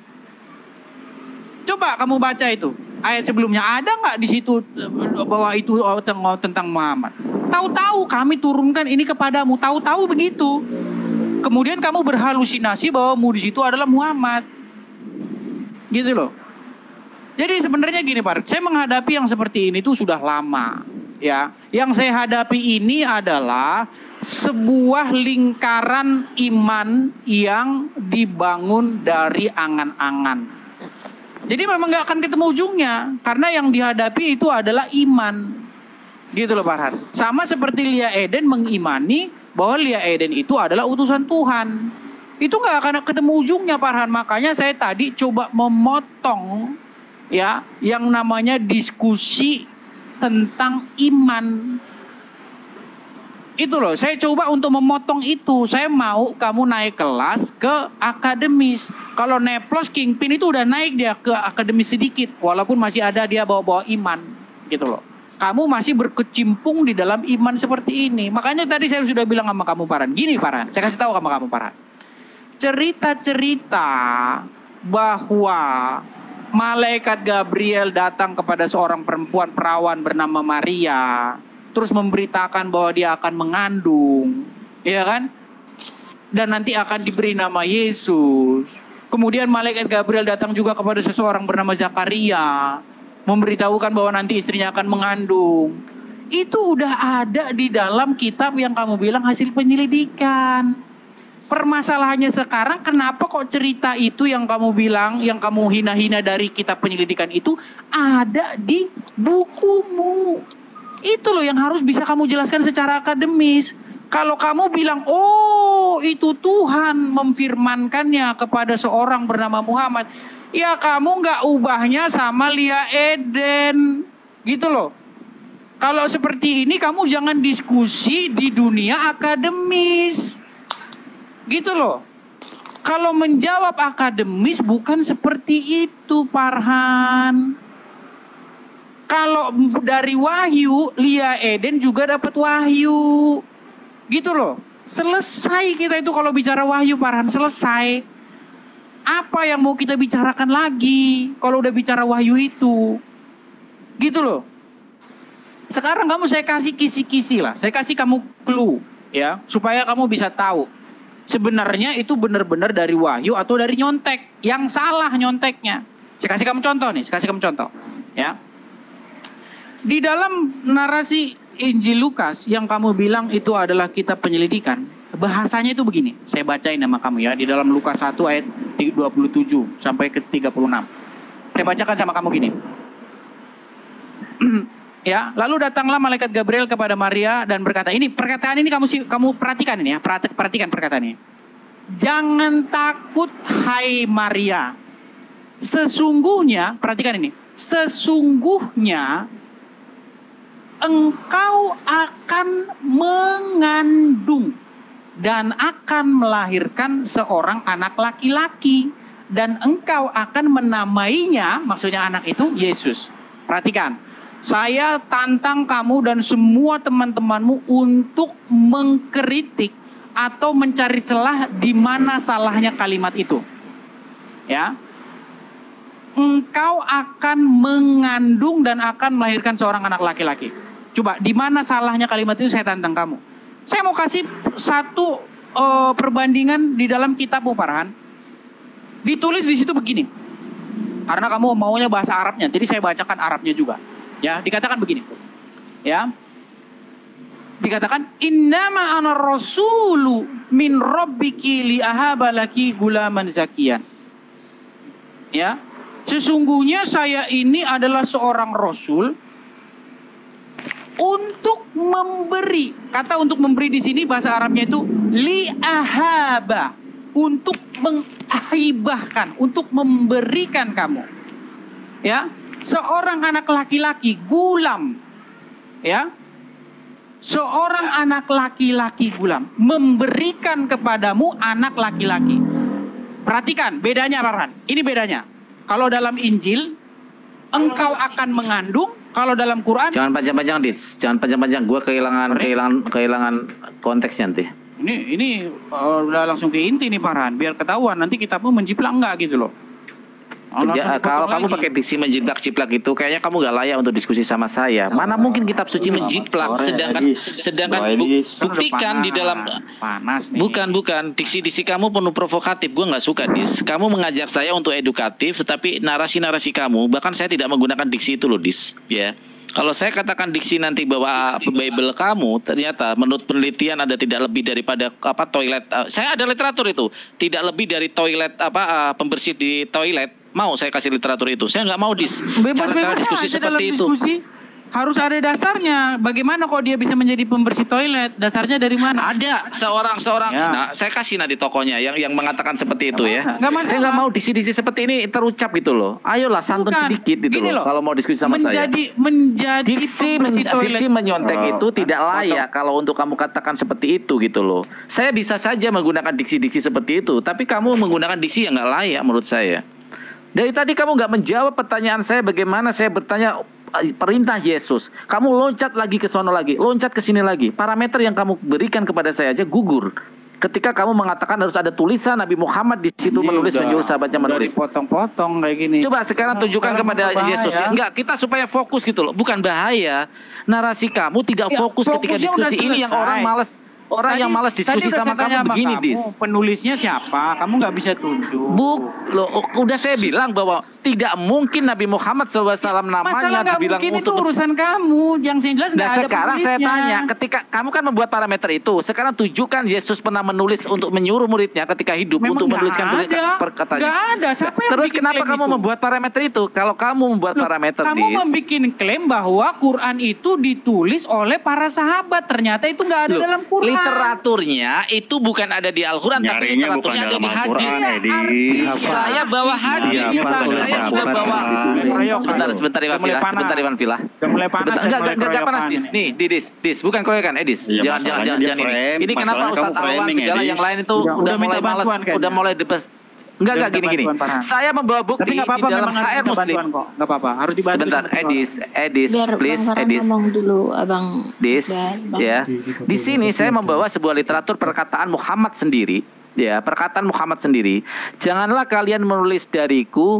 Coba kamu baca itu. Ayat sebelumnya ada nggak di situ bahwa itu tentang Muhammad? Tahu-tahu kami turunkan ini kepadamu, tahu-tahu begitu. Kemudian kamu berhalusinasi bahwa mu di situ adalah Muhammad, gitu loh. Jadi sebenarnya gini Pak, saya menghadapi yang seperti ini tuh sudah lama, ya. Yang saya hadapi ini adalah sebuah lingkaran iman yang dibangun dari angan-angan. Jadi memang gak akan ketemu ujungnya. Karena yang dihadapi itu adalah iman. Gitu loh Farhan. Sama seperti Lia Eden mengimani bahwa Lia Eden itu adalah utusan Tuhan. Itu gak akan ketemu ujungnya Farhan. Makanya saya tadi coba memotong ya yang namanya diskusi tentang iman. Itu loh, saya coba untuk memotong itu. Saya mau kamu naik kelas ke akademis. Kalau Neplos Kingpin itu udah naik dia ke akademis sedikit. Walaupun masih ada dia bawa-bawa iman. Gitu loh. Kamu masih berkecimpung di dalam iman seperti ini. Makanya tadi saya sudah bilang sama kamu Farhan. Gini Farhan, saya kasih tahu sama kamu Farhan. Cerita-cerita bahwa malaikat Gabriel datang kepada seorang perempuan perawan bernama Maria, terus memberitakan bahwa dia akan mengandung, ya kan? Dan nanti akan diberi nama Yesus. Kemudian malaikat Gabriel datang juga kepada seseorang bernama Zakaria, memberitahukan bahwa nanti istrinya akan mengandung. Itu udah ada di dalam kitab yang kamu bilang hasil penyelidikan. Permasalahannya sekarang kenapa kok cerita itu yang kamu bilang, yang kamu hina-hina dari kitab penyelidikan itu ada di bukumu. Itu loh yang harus bisa kamu jelaskan secara akademis. Kalau kamu bilang, oh itu Tuhan memfirmankannya kepada seorang bernama Muhammad. Ya kamu gak ubahnya sama Lia Eden. Gitu loh. Kalau seperti ini kamu jangan diskusi di dunia akademis. Gitu loh. Kalau menjawab akademis bukan seperti itu Farhan. Kalau dari wahyu, Lia Eden juga dapat wahyu. Gitu loh. Selesai kita itu kalau bicara wahyu Farhan, selesai. Apa yang mau kita bicarakan lagi kalau udah bicara wahyu itu? Gitu loh. Sekarang kamu saya kasih kisi-kisi lah. Saya kasih kamu clue ya, supaya kamu bisa tahu. Sebenarnya itu benar-benar dari wahyu atau dari nyontek. Yang salah nyonteknya. Saya kasih kamu contoh nih, saya kasih kamu contoh. Ya. Di dalam narasi Injil Lukas yang kamu bilang itu adalah kitab penyelidikan, bahasanya itu begini. Saya bacain nama kamu ya, di dalam Lukas 1 ayat 27 sampai ke 36. Saya bacakan sama kamu gini. Ya, lalu datanglah malaikat Gabriel kepada Maria dan berkata, ini perkataan ini kamu perhatikan ini ya, perhatikan perkataan ini. Jangan takut hai Maria. Sesungguhnya, perhatikan ini. Sesungguhnya engkau akan mengandung dan akan melahirkan seorang anak laki-laki dan engkau akan menamainya, maksudnya anak itu Yesus. Perhatikan, saya tantang kamu dan semua teman-temanmu untuk mengkritik atau mencari celah di mana salahnya kalimat itu. Ya. Engkau akan mengandung dan akan melahirkan seorang anak laki-laki. Coba, di mana salahnya kalimat itu, saya tantang kamu. Saya mau kasih satu perbandingan di dalam kitabmu, Farhan. Ditulis di situ begini. Karena kamu maunya bahasa Arabnya, jadi saya bacakan Arabnya juga. Ya, dikatakan begini. Ya. Dikatakan innama ana rasulu min rabbiki li ahaba laki gulaman zakiyan. Ya. Sesungguhnya saya ini adalah seorang rasul untuk memberi. Kata untuk memberi di sini bahasa Arabnya itu li ahaba, untuk menghibahkan, untuk memberikan kamu. Ya, seorang anak laki-laki gulam. Ya. Seorang anak laki-laki gulam memberikan kepadamu anak laki-laki. Perhatikan bedanya, Farhan. Ini bedanya. Kalau dalam Injil engkau akan mengandung. Kalau dalam Quran Jangan panjang-panjang, Dits. Jangan panjang-panjang. Gua kehilangan konteksnya nanti. Ini udah langsung ke inti nih, Farhan. Biar ketahuan nanti kitabmu menjiplak enggak gitu loh. Kalau kamu pakai diksi menjiplak-jiplak itu, kayaknya kamu gak layak untuk diskusi sama saya. Mana mungkin kitab suci menjiplak, sedangkan buktikan di dalam panas nih. Bukan diksi kamu penuh provokatif. Gue nggak suka, Dis. Kamu mengajak saya untuk edukatif, tetapi narasi kamu, bahkan saya tidak menggunakan diksi itu loh, Dis. Ya. Kalau saya katakan diksi nanti bahwa Bible kamu, ternyata menurut penelitian ada tidak lebih daripada toilet. Saya ada literatur itu, tidak lebih dari toilet pembersih di toilet. Mau saya kasih literatur itu. Saya nggak mau cara diskusi seperti itu. Harus ada dasarnya. Bagaimana kok dia bisa menjadi pembersih toilet? Dasarnya dari mana? Ada seorang. Ya. Nah, saya kasih nanti tokonya yang mengatakan seperti itu ya. Saya nggak mau diksi seperti ini terucap gitu loh. Ayolah santun sedikit gitu loh. Kalau mau diskusi sama saya. Diksi menyontek itu tidak layak kalau untuk kamu katakan seperti itu gitu loh. Saya bisa saja menggunakan diksi seperti itu, tapi kamu menggunakan diksi yang nggak layak menurut saya. Dari tadi kamu nggak menjawab pertanyaan saya, bagaimana saya bertanya perintah Yesus. Kamu loncat lagi ke sono lagi, loncat ke sini lagi. Parameter yang kamu berikan kepada saya aja gugur. Ketika kamu mengatakan harus ada tulisan Nabi Muhammad di situ menulis, menyuruh sahabatnya menulis. Dipotong-potong kayak gini. Coba sekarang tunjukkan kepada Yesus. Enggak, kita supaya fokus gitu loh. Bukan bahaya. Narasi kamu tidak fokus ketika diskusi ini yang orang malas. Yang malas diskusi sama kamu begini, Dis. Penulisnya siapa? Kamu nggak bisa tunjuk. Udah saya bilang bahwa tidak mungkin Nabi Muhammad SAW namanya dibilang mungkin itu urusan kamu. Yang jelas nggak ada sekarang penulisnya. Saya tanya, ketika kamu kan membuat parameter itu, sekarang tunjukkan Yesus pernah menulis untuk menyuruh muridnya ketika hidup. Memang untuk menuliskan perkataannya. Nggak ada. Siapa yang terus kenapa kamu membuat parameter itu? Kalau kamu membuat parameter, kamu membuat klaim bahwa Quran itu ditulis oleh para sahabat. Ternyata itu nggak ada dalam Quran. Literaturnya itu bukan ada di Al-Quran, tapi literaturnya ada di hadis. Saya bawa hadis. Saya sudah bawa. Sebentar Iwan Villa. Enggak panas, Dis. Nih, Dis, bukan koyekan, Dis. Jangan ini. Ini kenapa Ustadz Alwan segala yang lain itu udah mulai malas, udah mulai debas. Enggak gini. Saya membawa bukti di dalam HR Muslim. Enggak apa-apa, harus dibantu. Sebentar, Edis, please, Edis. Ngomong dulu, Abang. Dis, ya. Di sini saya membawa sebuah literatur perkataan Muhammad sendiri. Ya, perkataan Muhammad sendiri. Janganlah kalian menulis dariku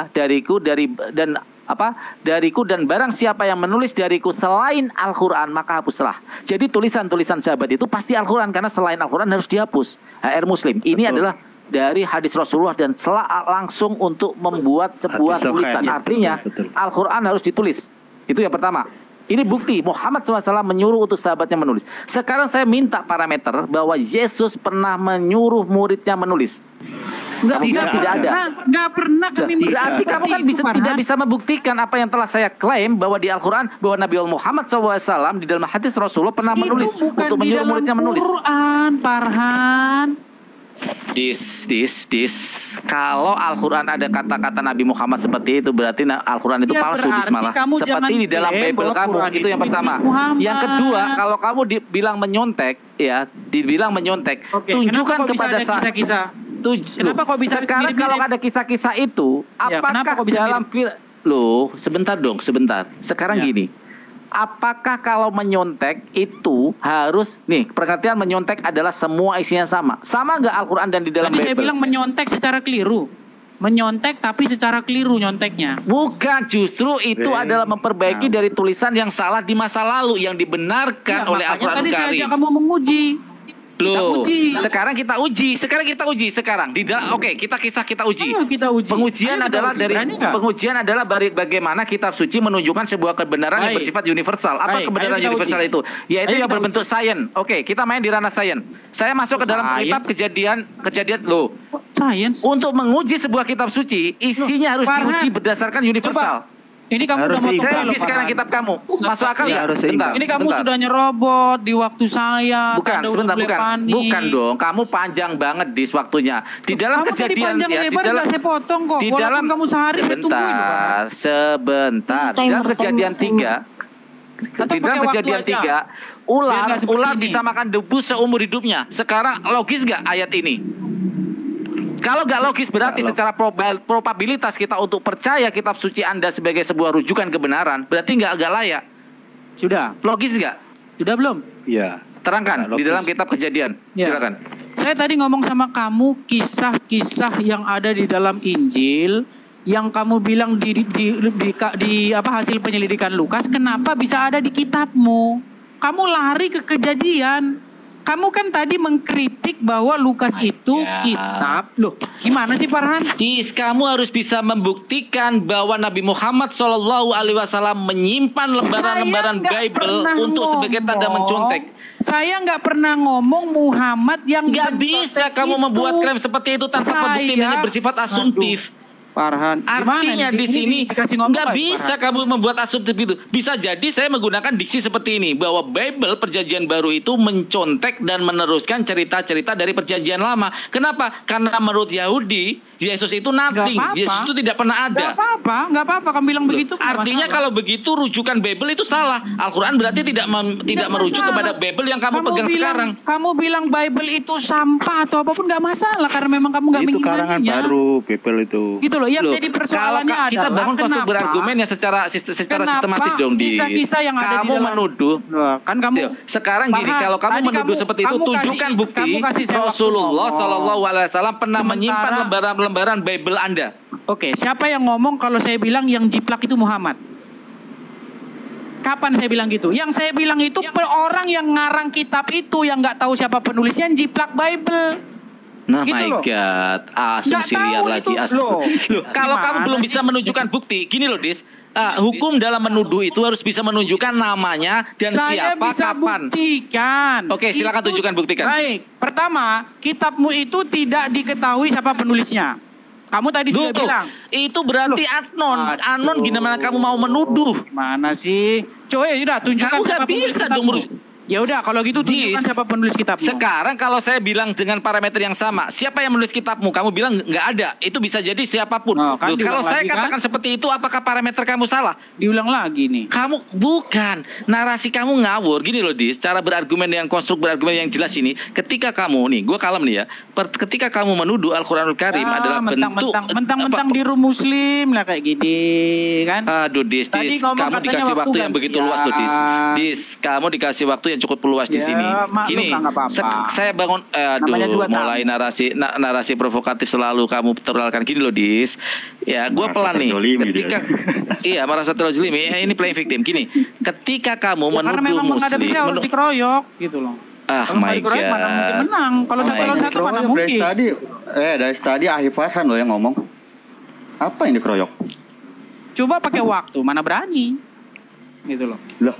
dan barang siapa yang menulis dariku selain Al-Quran maka hapuslah. Jadi tulisan-tulisan sahabat itu pasti Al-Quran, karena selain Al-Quran harus dihapus. HR Muslim. Ini adalah dari hadis Rasulullah dan langsung untuk membuat sebuah tulisan. Artinya Al-Quran harus ditulis. Itu yang pertama. Ini bukti Muhammad SAW menyuruh utus sahabatnya menulis. Sekarang saya minta parameter bahwa Yesus pernah menyuruh muridnya menulis. Tidak ada. Nggak pernah kami. Berarti kamu kan tidak bisa membuktikan apa yang telah saya klaim bahwa di Al-Quran bahwa Nabi Muhammad SAW di dalam hadis Rasulullah pernah menulis untuk menyuruh muridnya menulis. Quran, Farhan. Dis. Kalau Al-Quran ada kata-kata Nabi Muhammad seperti itu, berarti Al-Quran itu palsu, Dis, malah. Seperti di dalam Bible kamu, itu yang pertama. Yang kedua, kalau kamu dibilang menyontek, tunjukkan kepada saya. Kenapa kok bisa sekarang kalau ada kisah-kisah itu, apakah dalam sebentar. Sekarang gini. Apakah kalau menyontek itu harus pengertian menyontek adalah semua isinya sama nggak Al-Quran dan di dalam Bible? Saya bilang menyontek secara keliru. Menyontek tapi secara keliru nyonteknya. Bukan, justru itu adalah memperbaiki dari tulisan yang salah di masa lalu yang dibenarkan oleh Makanya Al-Qur'anul tadi saya Karim. ajak kamu menguji. Loh, uji. sekarang kita uji. Di dalam kita uji. Ayo kita uji. Pengujian Ayo kita adalah uji. dari Berani nggak? pengujian adalah bagaimana kitab suci menunjukkan sebuah kebenaran yang Baik. bersifat universal. Apa Baik, kebenaran ayo kita universal uji. itu? Yaitu Ayo yang kita berbentuk sains. Oke, kita main di ranah sains. Saya masuk ke dalam Sains? kitab kejadian loh. Sains. Untuk menguji sebuah kitab suci, isinya harus Farhan, diuji berdasarkan universal. Ini kamu Harus udah mau seimbang. Saya tukar uji loh, sekarang Farhan. kitab kamu. Masuk akal nggak? harus Bentar. seimbang. Ini kamu sebentar. sudah nyerobot di waktu saya. Bukan, Anda udah sebentar, mulai panik. bukan dong. Kamu panjang banget dis waktunya. Di dalam Kamu tadi kejadian panjang ya, lebar nggak saya potong kok. di Walaupun dalam kamu sehari saya tungguin loh, Pak. sebentar. Di dalam kejadian 3 Atau di dalam pakai kejadian waktu aja. 3 ular Biar nggak seperti ular ini. bisa makan debu seumur hidupnya. Sekarang logis nggak ayat ini? Kalau nggak logis berarti secara probabilitas kita untuk percaya kitab suci Anda sebagai sebuah rujukan kebenaran berarti nggak layak. Sudah. Logis nggak? Sudah belum? Iya. Terangkan Nggak di logis. dalam kitab kejadian. Ya. Silakan. Saya tadi ngomong sama kamu kisah-kisah yang ada di dalam Injil yang kamu bilang di apa hasil penyelidikan Lukas, kenapa bisa ada di kitabmu? Kamu lari ke kejadian. Kamu kan tadi mengkritik bahwa Lukas itu kitab. Loh, gimana sih Farhan? Dis, kamu harus bisa membuktikan bahwa Nabi Muhammad SAW menyimpan lembaran-lembaran Saya nggak Bible pernah untuk sebagai tanda ngomong. mencontek. Saya nggak pernah ngomong Muhammad yang Nggak bisa mencontek kamu itu. membuat klaim seperti itu tanpa pembuktiannya bersifat asumtif. Farhan, Artinya di sini dikasih ngomong nggak nggak, bisa Farhan? kamu membuat asumtif itu. Bisa jadi saya menggunakan diksi seperti ini bahwa Bible Perjanjian Baru itu mencontek dan meneruskan cerita-cerita dari Perjanjian Lama. Kenapa? Karena menurut Yahudi Yesus itu nothing. Nggak apa-apa. Yesus itu tidak pernah ada. Nggak apa-apa. Kamu bilang begitu. nggak Artinya masalah. kalau begitu rujukan Bible itu salah. Al-Quran berarti tidak Nggak merujuk masalah. kepada Bible yang kamu pegang bilang, sekarang. Kamu bilang Bible itu sampah atau apapun nggak masalah karena memang kamu nggak Itu karangan mengimaninya. baru, Bible itu. Gitu loh. Yang Loh, jadi kalau persoalannya kita adalah bangun konstruk kenapa berargumen ya secara sistematis dong di kisah-kisah yang ada di kamu dalam- menuduh. Loh, kan kamu Yuk, sekarang gini, Farhan, kalau kamu tadi menuduh seperti itu, kamu tunjukkan kasih- bukti kamu kasih saya waktu Rasulullah ngomong. Shallallahu Alaihi Wasallam pernah Sementara- menyimpan lembaran-lembaran Bible Anda. Oke, siapa yang ngomong kalau saya bilang yang jiplak itu Muhammad? Kapan saya bilang gitu? Yang saya bilang itu orang yang ngarang kitab itu yang nggak tahu siapa penulisnya yang jiplak Bible. Nah, Gitu my loh. God, asumsi Nggak liar tahu lagi. itu, Loh, loh. kalau kamu Gimana belum sih? bisa menunjukkan bukti, gini loh, Dis. Hukum dalam menuduh itu harus bisa menunjukkan namanya dan Saya siapa, bisa kapan. buktikan. Oke, silakan Itu- tunjukkan, buktikan. Baik, pertama, kitabmu itu tidak diketahui siapa penulisnya. Kamu tadi sudah Tuh, bilang. itu berarti anon. Aduh. Anon gimana kamu mau menuduh? Mana sih? Coba ya udah tunjukkan Kamu nggak siapa penulis bisa kitabmu. dong merus- Ya udah kalau gitu tunjukkan Dis, siapa penulis kitabmu. Sekarang kalau saya bilang dengan parameter yang sama, siapa yang menulis kitabmu? Kamu bilang nggak ada. Itu bisa jadi siapapun. Oh, kan Loh, diulang kalau saya lagi, kan? katakan seperti itu, apakah parameter kamu salah? Diulang lagi nih. Kamu bukan, narasi kamu ngawur. Gini loh, Dis, cara berargumen dengan konstruk berargumen yang jelas ini. Ketika kamu nih, gue kalem nih ya. Ketika kamu menuduh Al-Quranul Karim adalah bentuk mentang-mentang di room muslim lah kayak gini kan. Aduh, Dis, Tadi kamu ngomong katanya dikasih waktu waktu yang begitu luas tuh, Dis. gantian. Dis, kamu dikasih waktu yang cukup luas di Ya, sini. maklum Gini, lah, nggak apa-apa. saya bangun, Namanya juga mulai narasi provokatif selalu kamu teralkan gini loh, Dis. Ya, gue Merasa pelan nih. terzolimi dia. Ketika, iya, merasa terzolimi. Ini playing victim. Gini, ketika kamu Ya, karena menuduh memang menghadapi muslim, saya harus dikeroyok gitu loh. ah Kalau my nggak dikeroyok mana mungkin God. menang. Kalau Oh satu my lawan God. satu mana Dari mungkin. tadi, dari tadi Ahif Farhan loh yang ngomong. Apa yang dikeroyok? Coba pakai waktu, mana berani. Gitu loh. Loh,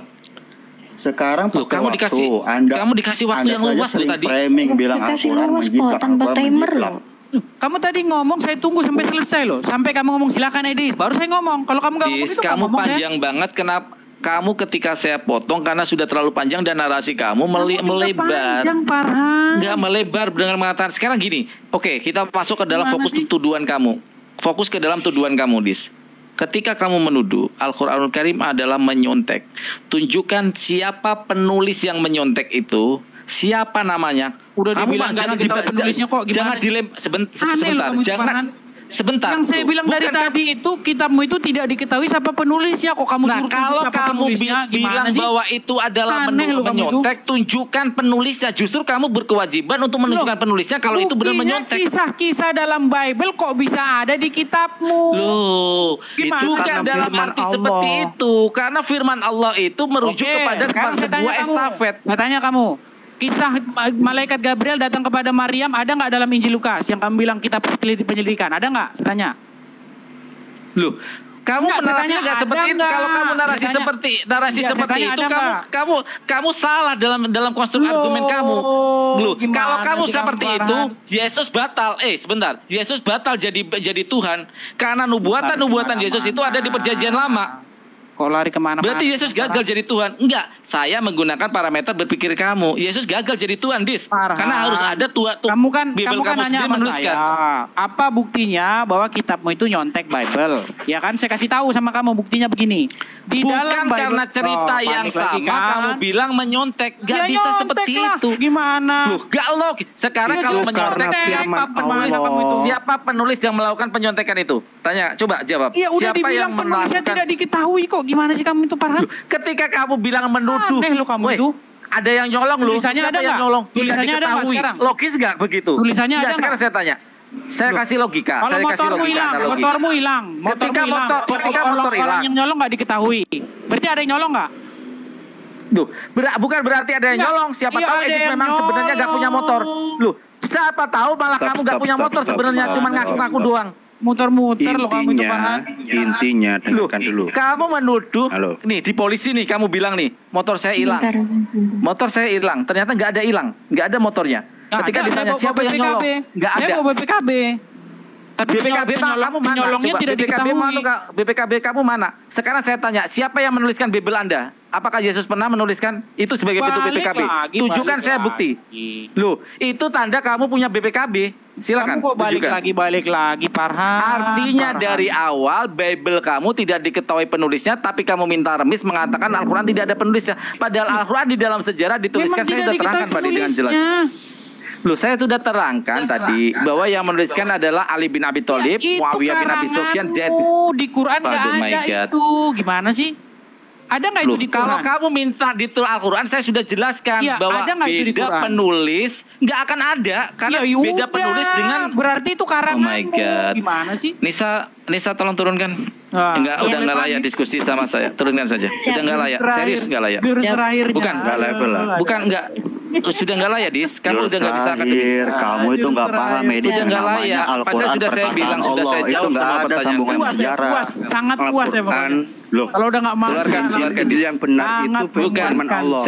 sekarang Loh, pakai kamu waktu. kamu dikasih waktu yang saja luas loh sering tadi. framing bilang Dikasih Al-Quran luas kok, menjiplak, tanpa Al-Quran timer menjiplak. loh. Loh, kamu tadi ngomong saya tunggu sampai selesai loh. Sampai kamu ngomong silakan Edis, baru saya ngomong. Kalau kamu nggak ngomong Dis, itu nggak kamu ngomong, ya. panjang banget. Kenapa? Kamu ketika saya potong karena sudah terlalu panjang dan narasi kamu Kamu juga melebar. panjang, Farhan. Nggak melebar dengan mengatakan. Sekarang gini, oke, kita masuk ke dalam Gimana fokus sih? tuduhan kamu. Fokus ke dalam tuduhan kamu, Dis. Ketika kamu menuduh Al-Quranul Karim adalah menyontek, tunjukkan siapa penulis yang menyontek itu, siapa namanya. Udah Kamu dibilang nggak diketahui penulisnya kok, gimana jangan sih? dilem Aneh loh sebentar, kamu itu, jangan Farhan. Sebentar. Yang saya bilang dari tadi itu kitabmu itu tidak diketahui siapa penulisnya, kok kamu Nah, suruh kalau siapa kamu penulisnya, bilang sih? bahwa itu adalah Aneh loh kamu itu. menyontek, tunjukkan penulisnya. Justru kamu berkewajiban untuk menunjukkan penulisnya kalau itu benar Buktinya menyontek. kisah-kisah dalam Bible kok bisa ada di kitabmu? Loh, Gimana? itu bukan Karena dalam firman arti Allah. seperti itu. Karena firman Allah itu merujuk Oke, kepada sekarang saya tanya sebuah kamu. estafet. Saya tanya kamu, kisah malaikat Gabriel datang kepada Maryam ada nggak dalam Injil Lukas yang kamu bilang kitab penyelidikan? Ada nggak? Saya tanya. Loh, kamu Enggak, saya narasinya tanya, nggak ada seperti itu. nggak? Kalau kamu narasi Saya tanya. seperti narasi Enggak, seperti saya itu, tanya, ada kamu salah dalam konstruk Loh, argumen kamu. Loh, gimana kalau kamu sih seperti kamu, itu, Farhan? Yesus batal. Sebentar, Yesus batal jadi Tuhan karena nubuatan Yesus itu ada di Perjanjian Lama. Kok lari kemana-mana? Berarti Yesus gagal jadi Tuhan? Enggak, saya menggunakan parameter berpikir kamu. Yesus gagal jadi Tuhan, Dis. Farhan, Karena harus ada Tuhan. Kamu kan Bible kamu nanya sendiri sama menuliskan. saya. Apa buktinya bahwa kitabmu itu nyontek Bible? Ya kan saya kasih tahu sama kamu buktinya begini. Di Bukan dalam Bible, karena cerita yang panik lagi sama kan? kamu bilang menyontek. Gak Ya bisa nyontek seperti lah. itu. Gimana? Loh, gak logis. Sekarang Iya, kalau justru menyontek, karena siapa firman penulis? Allah. Siapa penulis yang melakukan penyontekan itu? Tanya, coba jawab. Iya udah Siapa dibilang yang penulisnya melakukan? tidak diketahui kok. Gimana sih kamu itu, Farhan? Loh, ketika kamu bilang menuduh, Aneh lo kamu woi, itu. ada yang nyolong loh. Tulisannya Siapa ada yang nggak? nyolong? Tidak Tulisannya ada nggak diketahui. sekarang? Logis nggak begitu? Tulisannya Nggak, ada sekarang nggak? saya tanya. Saya kasih logika. Kalau Saya kasih motormu logika. hilang, analogi. motormu hilang, Ketika Ketika motor hilang. orang yang nyolong nggak diketahui. Berarti ada yang nyolong nggak? Duh, bukan berarti ada yang Nggak. nyolong. Siapa Iya, tahu ada Edith yang memang sebenarnya nggak punya motor. Loh, siapa tahu malah kamu nggak punya motor sebenarnya, cuma ngaku-ngaku doang. Muter-muter lo kamu itu, Farhan. Intinya Loh, dengarkan dulu. kamu menuduh. Halo. Nih di polisi nih kamu bilang nih, motor saya hilang. Motor saya hilang. Ternyata nggak ada hilang, nggak ada motornya. Nggak Ketika ada, ditanya saya bawa siapa yang BPKB. nyolong, nggak Saya ada. mau BPKB. Tapi BPKB kamu mana? penyolongnya Coba, tidak diketahui. BPKB kamu mana? Sekarang saya tanya, siapa yang menuliskan Bible Anda? Apakah Yesus pernah menuliskan itu sebagai bentuk Balik BPKB? lagi, Tunjukkan balik saya lagi. bukti. Loh, itu tanda kamu punya BPKB. Silakan. Kamu kok balik tunjukkan. lagi, Farhan. Artinya Farhan. dari awal Bible kamu tidak diketahui penulisnya, tapi kamu minta remis mengatakan Al-Quran tidak ada penulisnya. Padahal Al-Quran di dalam sejarah dituliskan, Memang saya tidak sudah terangkan diketahui tadi dengan jelas. penulisnya. Loh, saya sudah terangkan tadi bahwa yang menuliskan adalah Ali bin Abi Thalib, Ya, itu Muawiyah bin Abi Sufyan, Zaid. karanganmu. Di Quran nggak Aduh, my ada God. itu. Gimana sih? Ada nggak itu Loh, di Quran? kalau kamu minta di Al-Quran, saya sudah jelaskan Iya, bahwa ada nggak itu di beda Quran? penulis nggak akan ada karena Ya beda udah, penulis dengan. berarti itu karanganmu. Oh my God. Gimana sih? Nisa tolong turunkan. Ah. Enggak, Iya, udah nggak memang. layak diskusi sama saya. Turunkan saja. Udah nggak layak. Serius nggak layak. Jurus terakhirnya. Bukan. Nggak level lah. Bukan enggak. Sudah nggak layak, Dis. Kamu udah nggak bisa akademis. Terakhir, kamu itu nggak paham Udah medis nggak namanya layak. Al-Quran Padahal sudah saya perkataan bilang, sudah saya Allah. jawab Itu nggak semua ada pertanyaan sambungan kamu. Puas ya, sejarah. puas. Sangat puas ya, Al-Quran, pokoknya. loh, Kalau udah nggak mau. Keluarkan yang benar Sangat itu Bukan. firman Allah.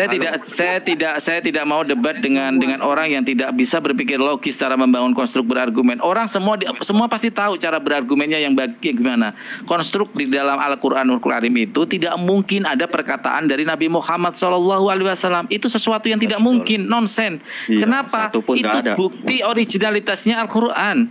Saya tidak mau debat dengan orang yang tidak bisa berpikir logis cara membangun konstruk berargumen. Orang semua pasti tahu cara berargumennya yang gimana. Konstruk di dalam Al-Qur'anul Karim itu tidak mungkin ada perkataan dari Nabi Muhammad SAW. Itu sesuatu yang tidak mungkin, nonsen. Iya, Kenapa? satu pun Itu nggak ada. bukti originalitasnya Al-Qur'an.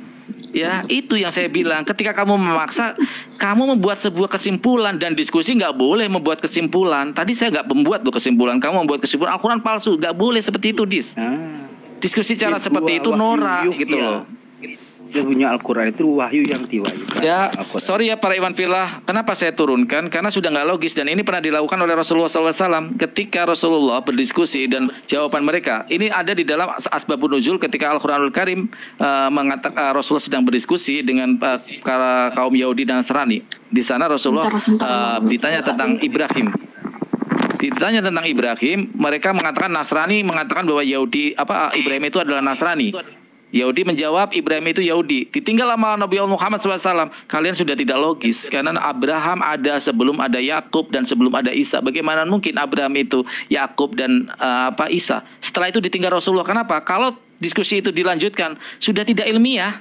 Ya, itu yang saya bilang. Ketika kamu memaksa, kamu membuat sebuah kesimpulan, dan diskusi nggak boleh membuat kesimpulan. Tadi saya nggak membuat tuh kesimpulan, kamu membuat kesimpulan Al-Quran palsu. Nggak boleh seperti itu, Dis. Diskusi cara seperti itu norak gitu loh. Sesungguhnya Al-Quran itu wahyu yang diwahyukan. Ya, Al-Quran. sorry ya para Iwan Filah, kenapa saya turunkan? Karena sudah nggak logis, dan ini pernah dilakukan oleh Rasulullah SAW ketika Rasulullah berdiskusi dan jawaban mereka. Ini ada di dalam Asbabun Nuzul ketika Al-Quranul Karim mengatakan Rasulullah sedang berdiskusi dengan kaum Yahudi dan Nasrani. Di sana Rasulullah ditanya tentang Ibrahim. Ditanya tentang Ibrahim, mereka mengatakan Nasrani mengatakan bahwa Ibrahim itu adalah Nasrani. Yahudi menjawab Ibrahim itu Yahudi. Ditinggal sama Nabi Muhammad SAW. Kalian sudah tidak logis, karena Abraham ada sebelum ada Yakub dan sebelum ada Isa. Bagaimana mungkin Abraham itu Yakub dan Isa? Setelah itu ditinggal Rasulullah. Kenapa? Kalau diskusi itu dilanjutkan sudah tidak ilmiah.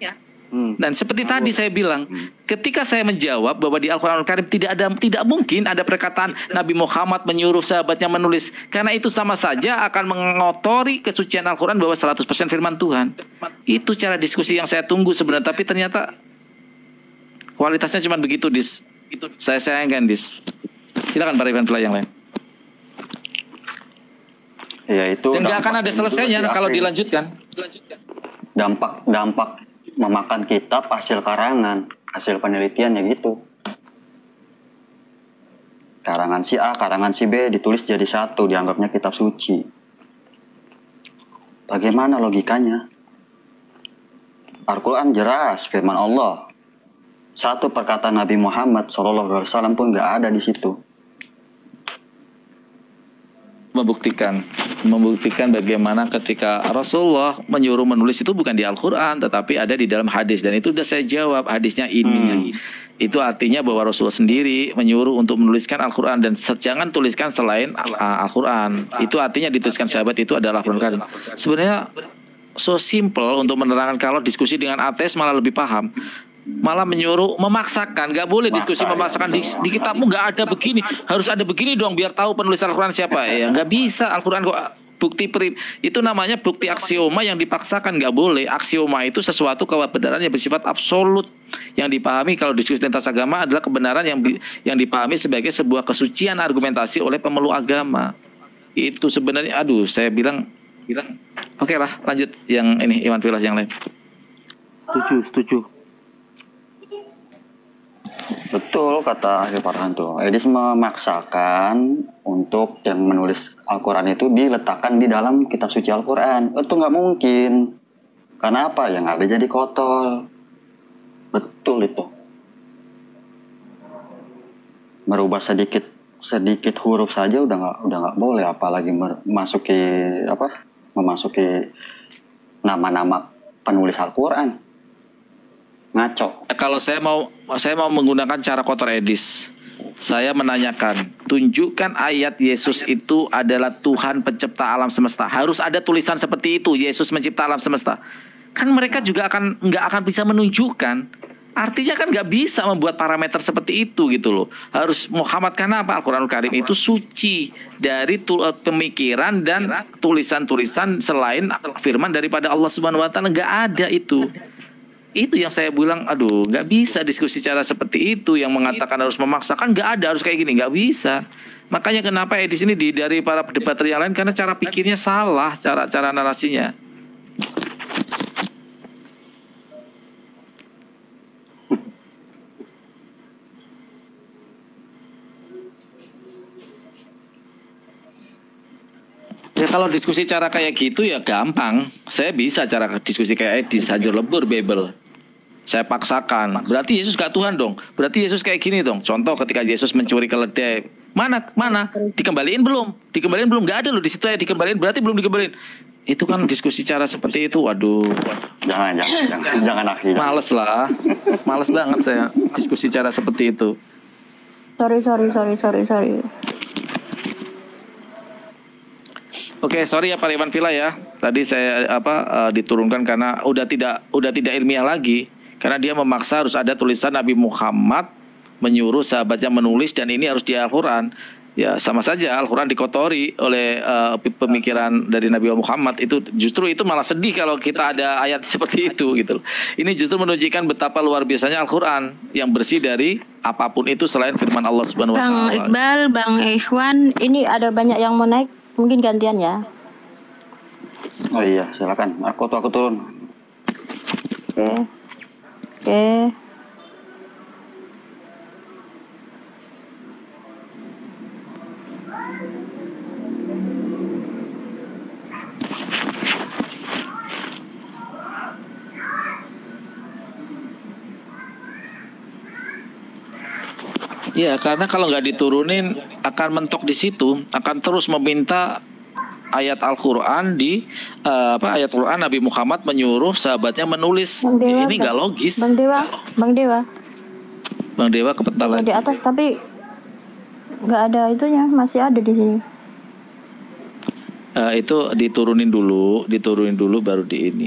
Dan seperti tadi saya bilang, ketika saya menjawab bahwa di Al-Quranul Karim tidak mungkin ada perkataan Nabi Muhammad menyuruh sahabatnya menulis, karena itu sama saja akan mengotori kesucian Al-Quran bahwa 100% firman Tuhan. Itu cara diskusi yang saya tunggu sebenarnya, tapi ternyata kualitasnya cuma begitu, Dis. Saya sayangkan, Dis. Silakan para event yang lain. Ya itu Dan nggak akan ada dampak selesainya itu kalau akhir. dilanjutkan. dampak memakan kitab hasil karangan, hasil penelitian ya gitu. Karangan si A, karangan si B ditulis jadi satu, dianggapnya kitab suci. Bagaimana logikanya? Al-Quran jelas firman Allah. Satu perkataan Nabi Muhammad SAW pun nggak ada di situ. Membuktikan bagaimana ketika Rasulullah menyuruh menulis itu bukan di Al-Quran tetapi ada di dalam hadis, dan itu udah saya jawab hadisnya ini. Itu artinya bahwa Rasulullah sendiri menyuruh untuk menuliskan Al-Quran dan jangan tuliskan selain Al-Quran. Itu artinya dituliskan sahabat itu adalah Al-Quran. Sebenarnya so simple untuk menerangkan. Kalau diskusi dengan ateis malah lebih paham. Malah menyuruh memaksakan, nggak boleh diskusi memaksakan di kitabmu nggak ada begini, harus ada begini dong biar tahu penulis Al-Quran siapa. Ya nggak bisa, Al-Quran kok bukti itu namanya bukti aksioma yang dipaksakan, nggak boleh. Aksioma itu sesuatu kebenaran yang bersifat absolut yang dipahami kalau diskusi lintas agama adalah kebenaran yang dipahami sebagai sebuah kesucian argumentasi oleh pemeluk agama. Itu sebenarnya, saya bilang oke lah, lanjut yang ini Iwan Filas yang lain. Setuju. Betul kata Ahli Farhan tuh. Edis memaksakan untuk yang menulis Al-Quran itu diletakkan di dalam kitab suci Al-Quran. Itu nggak mungkin. Karena apa? Yang ada jadi kotor. Betul itu. Merubah sedikit huruf saja udah nggak boleh, apalagi memasuki nama-nama penulis Al-Quran. Ngaco. Kalau saya mau menggunakan cara kotor Edis, saya menanyakan, tunjukkan ayat Yesus itu adalah Tuhan pencipta alam semesta. Harus ada tulisan seperti itu, Yesus mencipta alam semesta. Kan mereka juga nggak akan bisa menunjukkan. Artinya kan nggak bisa membuat parameter seperti itu gitu loh. Harus Muhammad, karena apa? Al-Quranul Karim itu suci dari pemikiran dan tulisan-tulisan selain firman daripada Allah Subhanahu Wa Taala. Nggak ada itu. Itu yang saya bilang, nggak bisa diskusi cara seperti itu yang mengatakan harus memaksakan, nggak ada, harus kayak gini, nggak bisa. Makanya kenapa di sini dari para debater yang lain, karena cara pikirnya salah, cara narasinya. Ya kalau diskusi cara kayak gitu ya gampang. Saya bisa cara diskusi kayak Edis, hajar lebur Bible. Saya paksakan. Berarti Yesus gak Tuhan dong. Berarti Yesus kayak gini dong. Contoh ketika Yesus mencuri keledai. Mana? Dikembaliin belum? Gak ada loh di situ ya dikembaliin. Berarti belum dikembaliin. Itu kan diskusi cara seperti itu. Waduh. Jangan akhir. Males lah. Males banget saya diskusi cara seperti itu. Sorry. Oke, sorry ya Pak Iwan Villa ya. Tadi saya diturunkan karena udah tidak ilmiah lagi. Karena dia memaksa harus ada tulisan Nabi Muhammad menyuruh sahabatnya menulis, dan ini harus di Al-Quran. Ya sama saja Al-Quran dikotori oleh pemikiran dari Nabi Muhammad. Itu justru itu malah sedih kalau kita ada ayat seperti itu gitu loh. Ini justru menunjukkan betapa luar biasanya Al-Quran yang bersih dari apapun itu selain firman Allah Subhanahu Wa Taala. Bang Iqbal, Bang Ikhwan, ini ada banyak yang mau naik. Mungkin gantian ya. Oh iya, silakan. Aku turun. Oke. Ya, karena kalau nggak diturunin akan mentok di situ, akan terus meminta ayat Al-Quran ayat Quran Nabi Muhammad menyuruh sahabatnya menulis. Ini nggak logis. Bang Dewa kepetal di atas, tapi nggak ada itunya, masih ada di sini. Itu diturunin dulu baru di ini.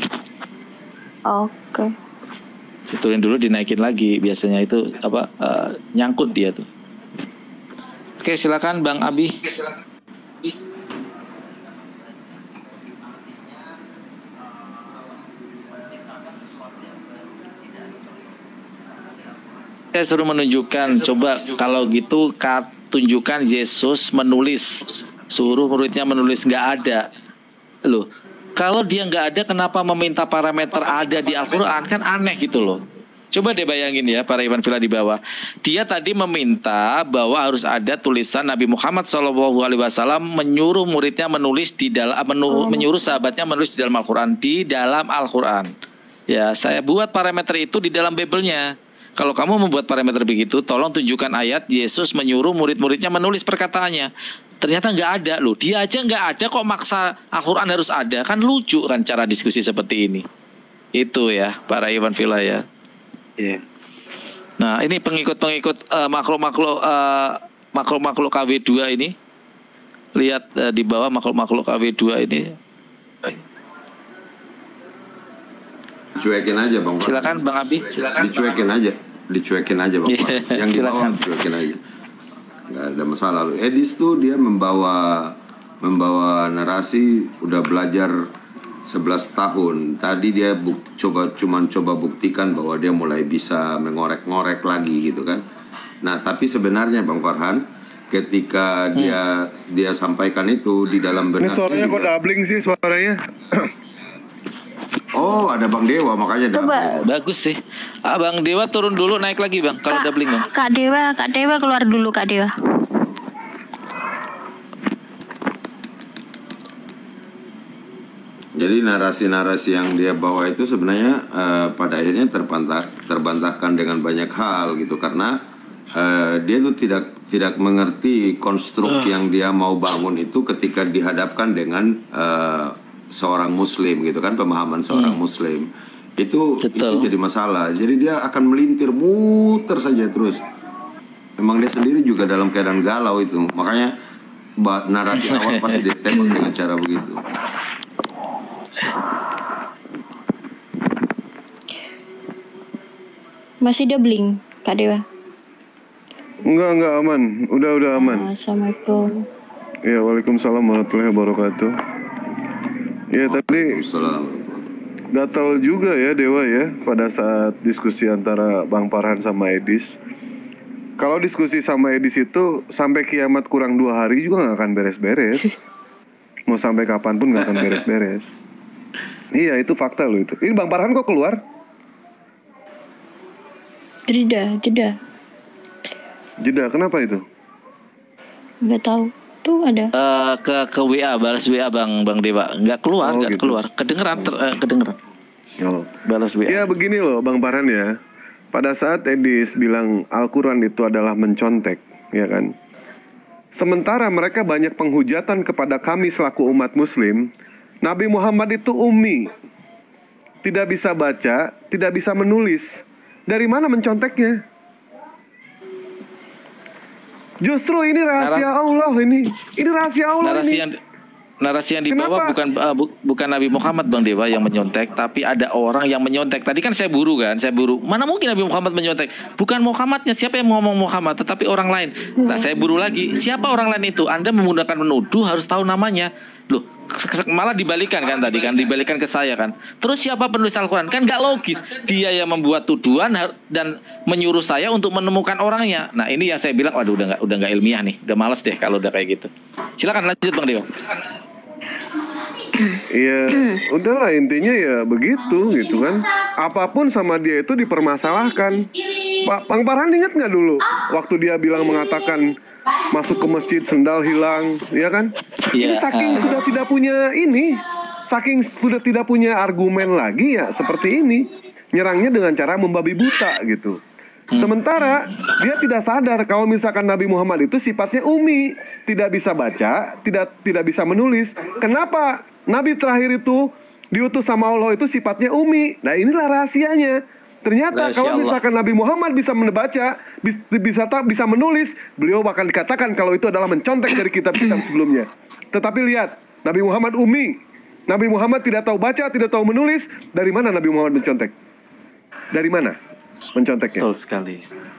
Oke. Diturunin dulu, dinaikin lagi, biasanya itu nyangkut dia tuh. Oke, silakan Bang Abi. Saya suruh menunjukkan, coba kalau gitu tunjukkan Yesus menulis, suruh muridnya menulis, nggak ada loh. Kalau dia nggak ada, kenapa meminta parameter ada di Al-Quran? Kan aneh gitu loh. Coba deh bayangin ya para Iwan Villa di bawah. Dia tadi meminta bahwa harus ada tulisan Nabi Muhammad SAW menyuruh muridnya menulis di dalam menyuruh sahabatnya menulis di dalam Al-Quran, di dalam Al-Quran. Ya, saya buat parameter itu di dalam Bible-nya. Kalau kamu membuat parameter begitu, tolong tunjukkan ayat Yesus menyuruh murid-muridnya menulis perkataannya. Ternyata nggak ada loh. Dia aja nggak ada kok maksa Al-Quran harus ada. Kan lucu kan cara diskusi seperti ini. Itu ya para Iwan Villa ya. Iya. Nah ini pengikut-pengikut makhluk-makhluk KW2 ini. Lihat di bawah makhluk-makhluk KW2 ini. Dicuekin aja Bang. Silakan Bang Abi. Silakan. Dicuekin aja Bang. Yang di bawah dicuekin aja. Nggak ada masalah. Edis tuh dia membawa narasi udah belajar 11 tahun. Tadi dia coba buktikan bahwa dia mulai bisa mengorek-ngorek lagi gitu kan. Nah, tapi sebenarnya Bang Farhan ketika dia sampaikan itu di dalam benak. Ini suaranya kok doubling sih suaranya? Oh, ada Bang Dewa makanya Coba. Bagus sih. Bang Dewa turun dulu naik lagi Bang kalau doubling Bang. Kak Dewa keluar dulu Kak Dewa. Jadi narasi-narasi yang dia bawa itu sebenarnya pada akhirnya terbantahkan dengan banyak hal gitu karena dia tuh tidak mengerti konstruk yang dia mau bangun itu ketika dihadapkan dengan seorang Muslim gitu kan, pemahaman seorang Muslim itu jadi masalah. Jadi dia akan melintir muter saja terus. Memang dia sendiri juga dalam keadaan galau itu, makanya narasi awal pasti ditembak dengan cara begitu. Masih doubling Kak Dewa? Enggak aman. Udah aman. Assalamualaikum. Ya, waalaikumsalam warahmatullahi wabarakatuh. Ya tadi gatal juga ya Dewa ya pada saat diskusi antara Bang Farhan sama Edis. Kalau diskusi sama Edis itu sampai kiamat kurang 2 hari juga nggak akan beres-beres. Mau sampai kapanpun nggak akan beres-beres. Iya itu fakta loh itu. Ini Bang Farhan kok keluar? Jeda, kenapa itu? Nggak tahu. Tuh ada. Ke WA, balas WA Bang Dewa. Nggak keluar, nggak gitu. Keluar. Kedengeran. Oh. Balas WA. Ya begini loh Bang Farhan ya. Pada saat Edis bilang Al-Quran itu adalah mencontek, ya kan? Sementara mereka banyak penghujatan kepada kami selaku umat muslim. Nabi Muhammad itu ummi. Tidak bisa baca, tidak bisa menulis. Dari mana menconteknya? Justru ini rahasia Allah ini. Ini rahasia Allah narasi yang dibawa bukan Nabi Muhammad Bang Dewa yang menyontek, tapi ada orang yang menyontek. Tadi kan saya buru. Mana mungkin Nabi Muhammad menyontek? Bukan Muhammadnya, siapa yang ngomong Muhammad, tetapi orang lain. Nah, saya buru lagi. Siapa orang lain itu? Anda menggunakan menuduh harus tahu namanya. Loh, malah dibalikan kan tadi kan, dibalikan ke saya kan. Terus siapa penulis Al-Quran? Kan nggak logis. Dia yang membuat tuduhan dan menyuruh saya untuk menemukan orangnya. Nah, ini yang saya bilang, waduh udah nggak ilmiah nih. Udah males deh kalau udah kayak gitu. Silakan lanjut Bang Dewa. Iya, udahlah intinya ya begitu gitu kan. Apapun sama dia itu dipermasalahkan. Bang Farhan ingat nggak dulu waktu dia mengatakan masuk ke masjid sendal hilang, ya kan? Ini saking sudah tidak punya argumen lagi ya seperti ini. Nyerangnya dengan cara membabi buta gitu. Sementara dia tidak sadar kalau misalkan Nabi Muhammad itu sifatnya ummi, tidak bisa baca, tidak bisa menulis. Kenapa Nabi terakhir itu diutus sama Allah itu sifatnya ummi? Nah inilah rahasianya. Ternyata kalau misalkan Nabi Muhammad bisa membaca, bisa menulis, beliau bakal dikatakan kalau itu adalah mencontek dari kitab-kitab sebelumnya. Tetapi lihat, Nabi Muhammad ummi, Nabi Muhammad tidak tahu baca, tidak tahu menulis. Dari mana Nabi Muhammad mencontek? Dari mana menconteknya? Betul sekali.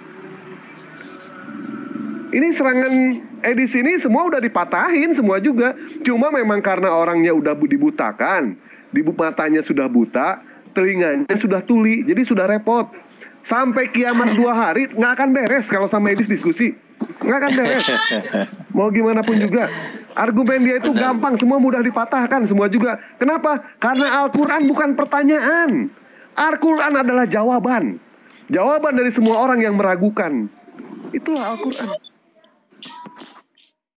Ini serangan Edis ini semua udah dipatahin semua juga. Cuma memang karena orangnya udah dibutakan, matanya sudah buta, telinganya sudah tuli, jadi sudah repot. Sampai kiamat 2 hari nggak akan beres kalau sama Edis diskusi. Nggak akan beres. Mau gimana pun juga. Argumen dia itu gampang, semua mudah dipatahkan, semua juga. Kenapa? Karena Al-Quran bukan pertanyaan. Al-Quran adalah jawaban. Jawaban dari semua orang yang meragukan. Itulah Al-Quran.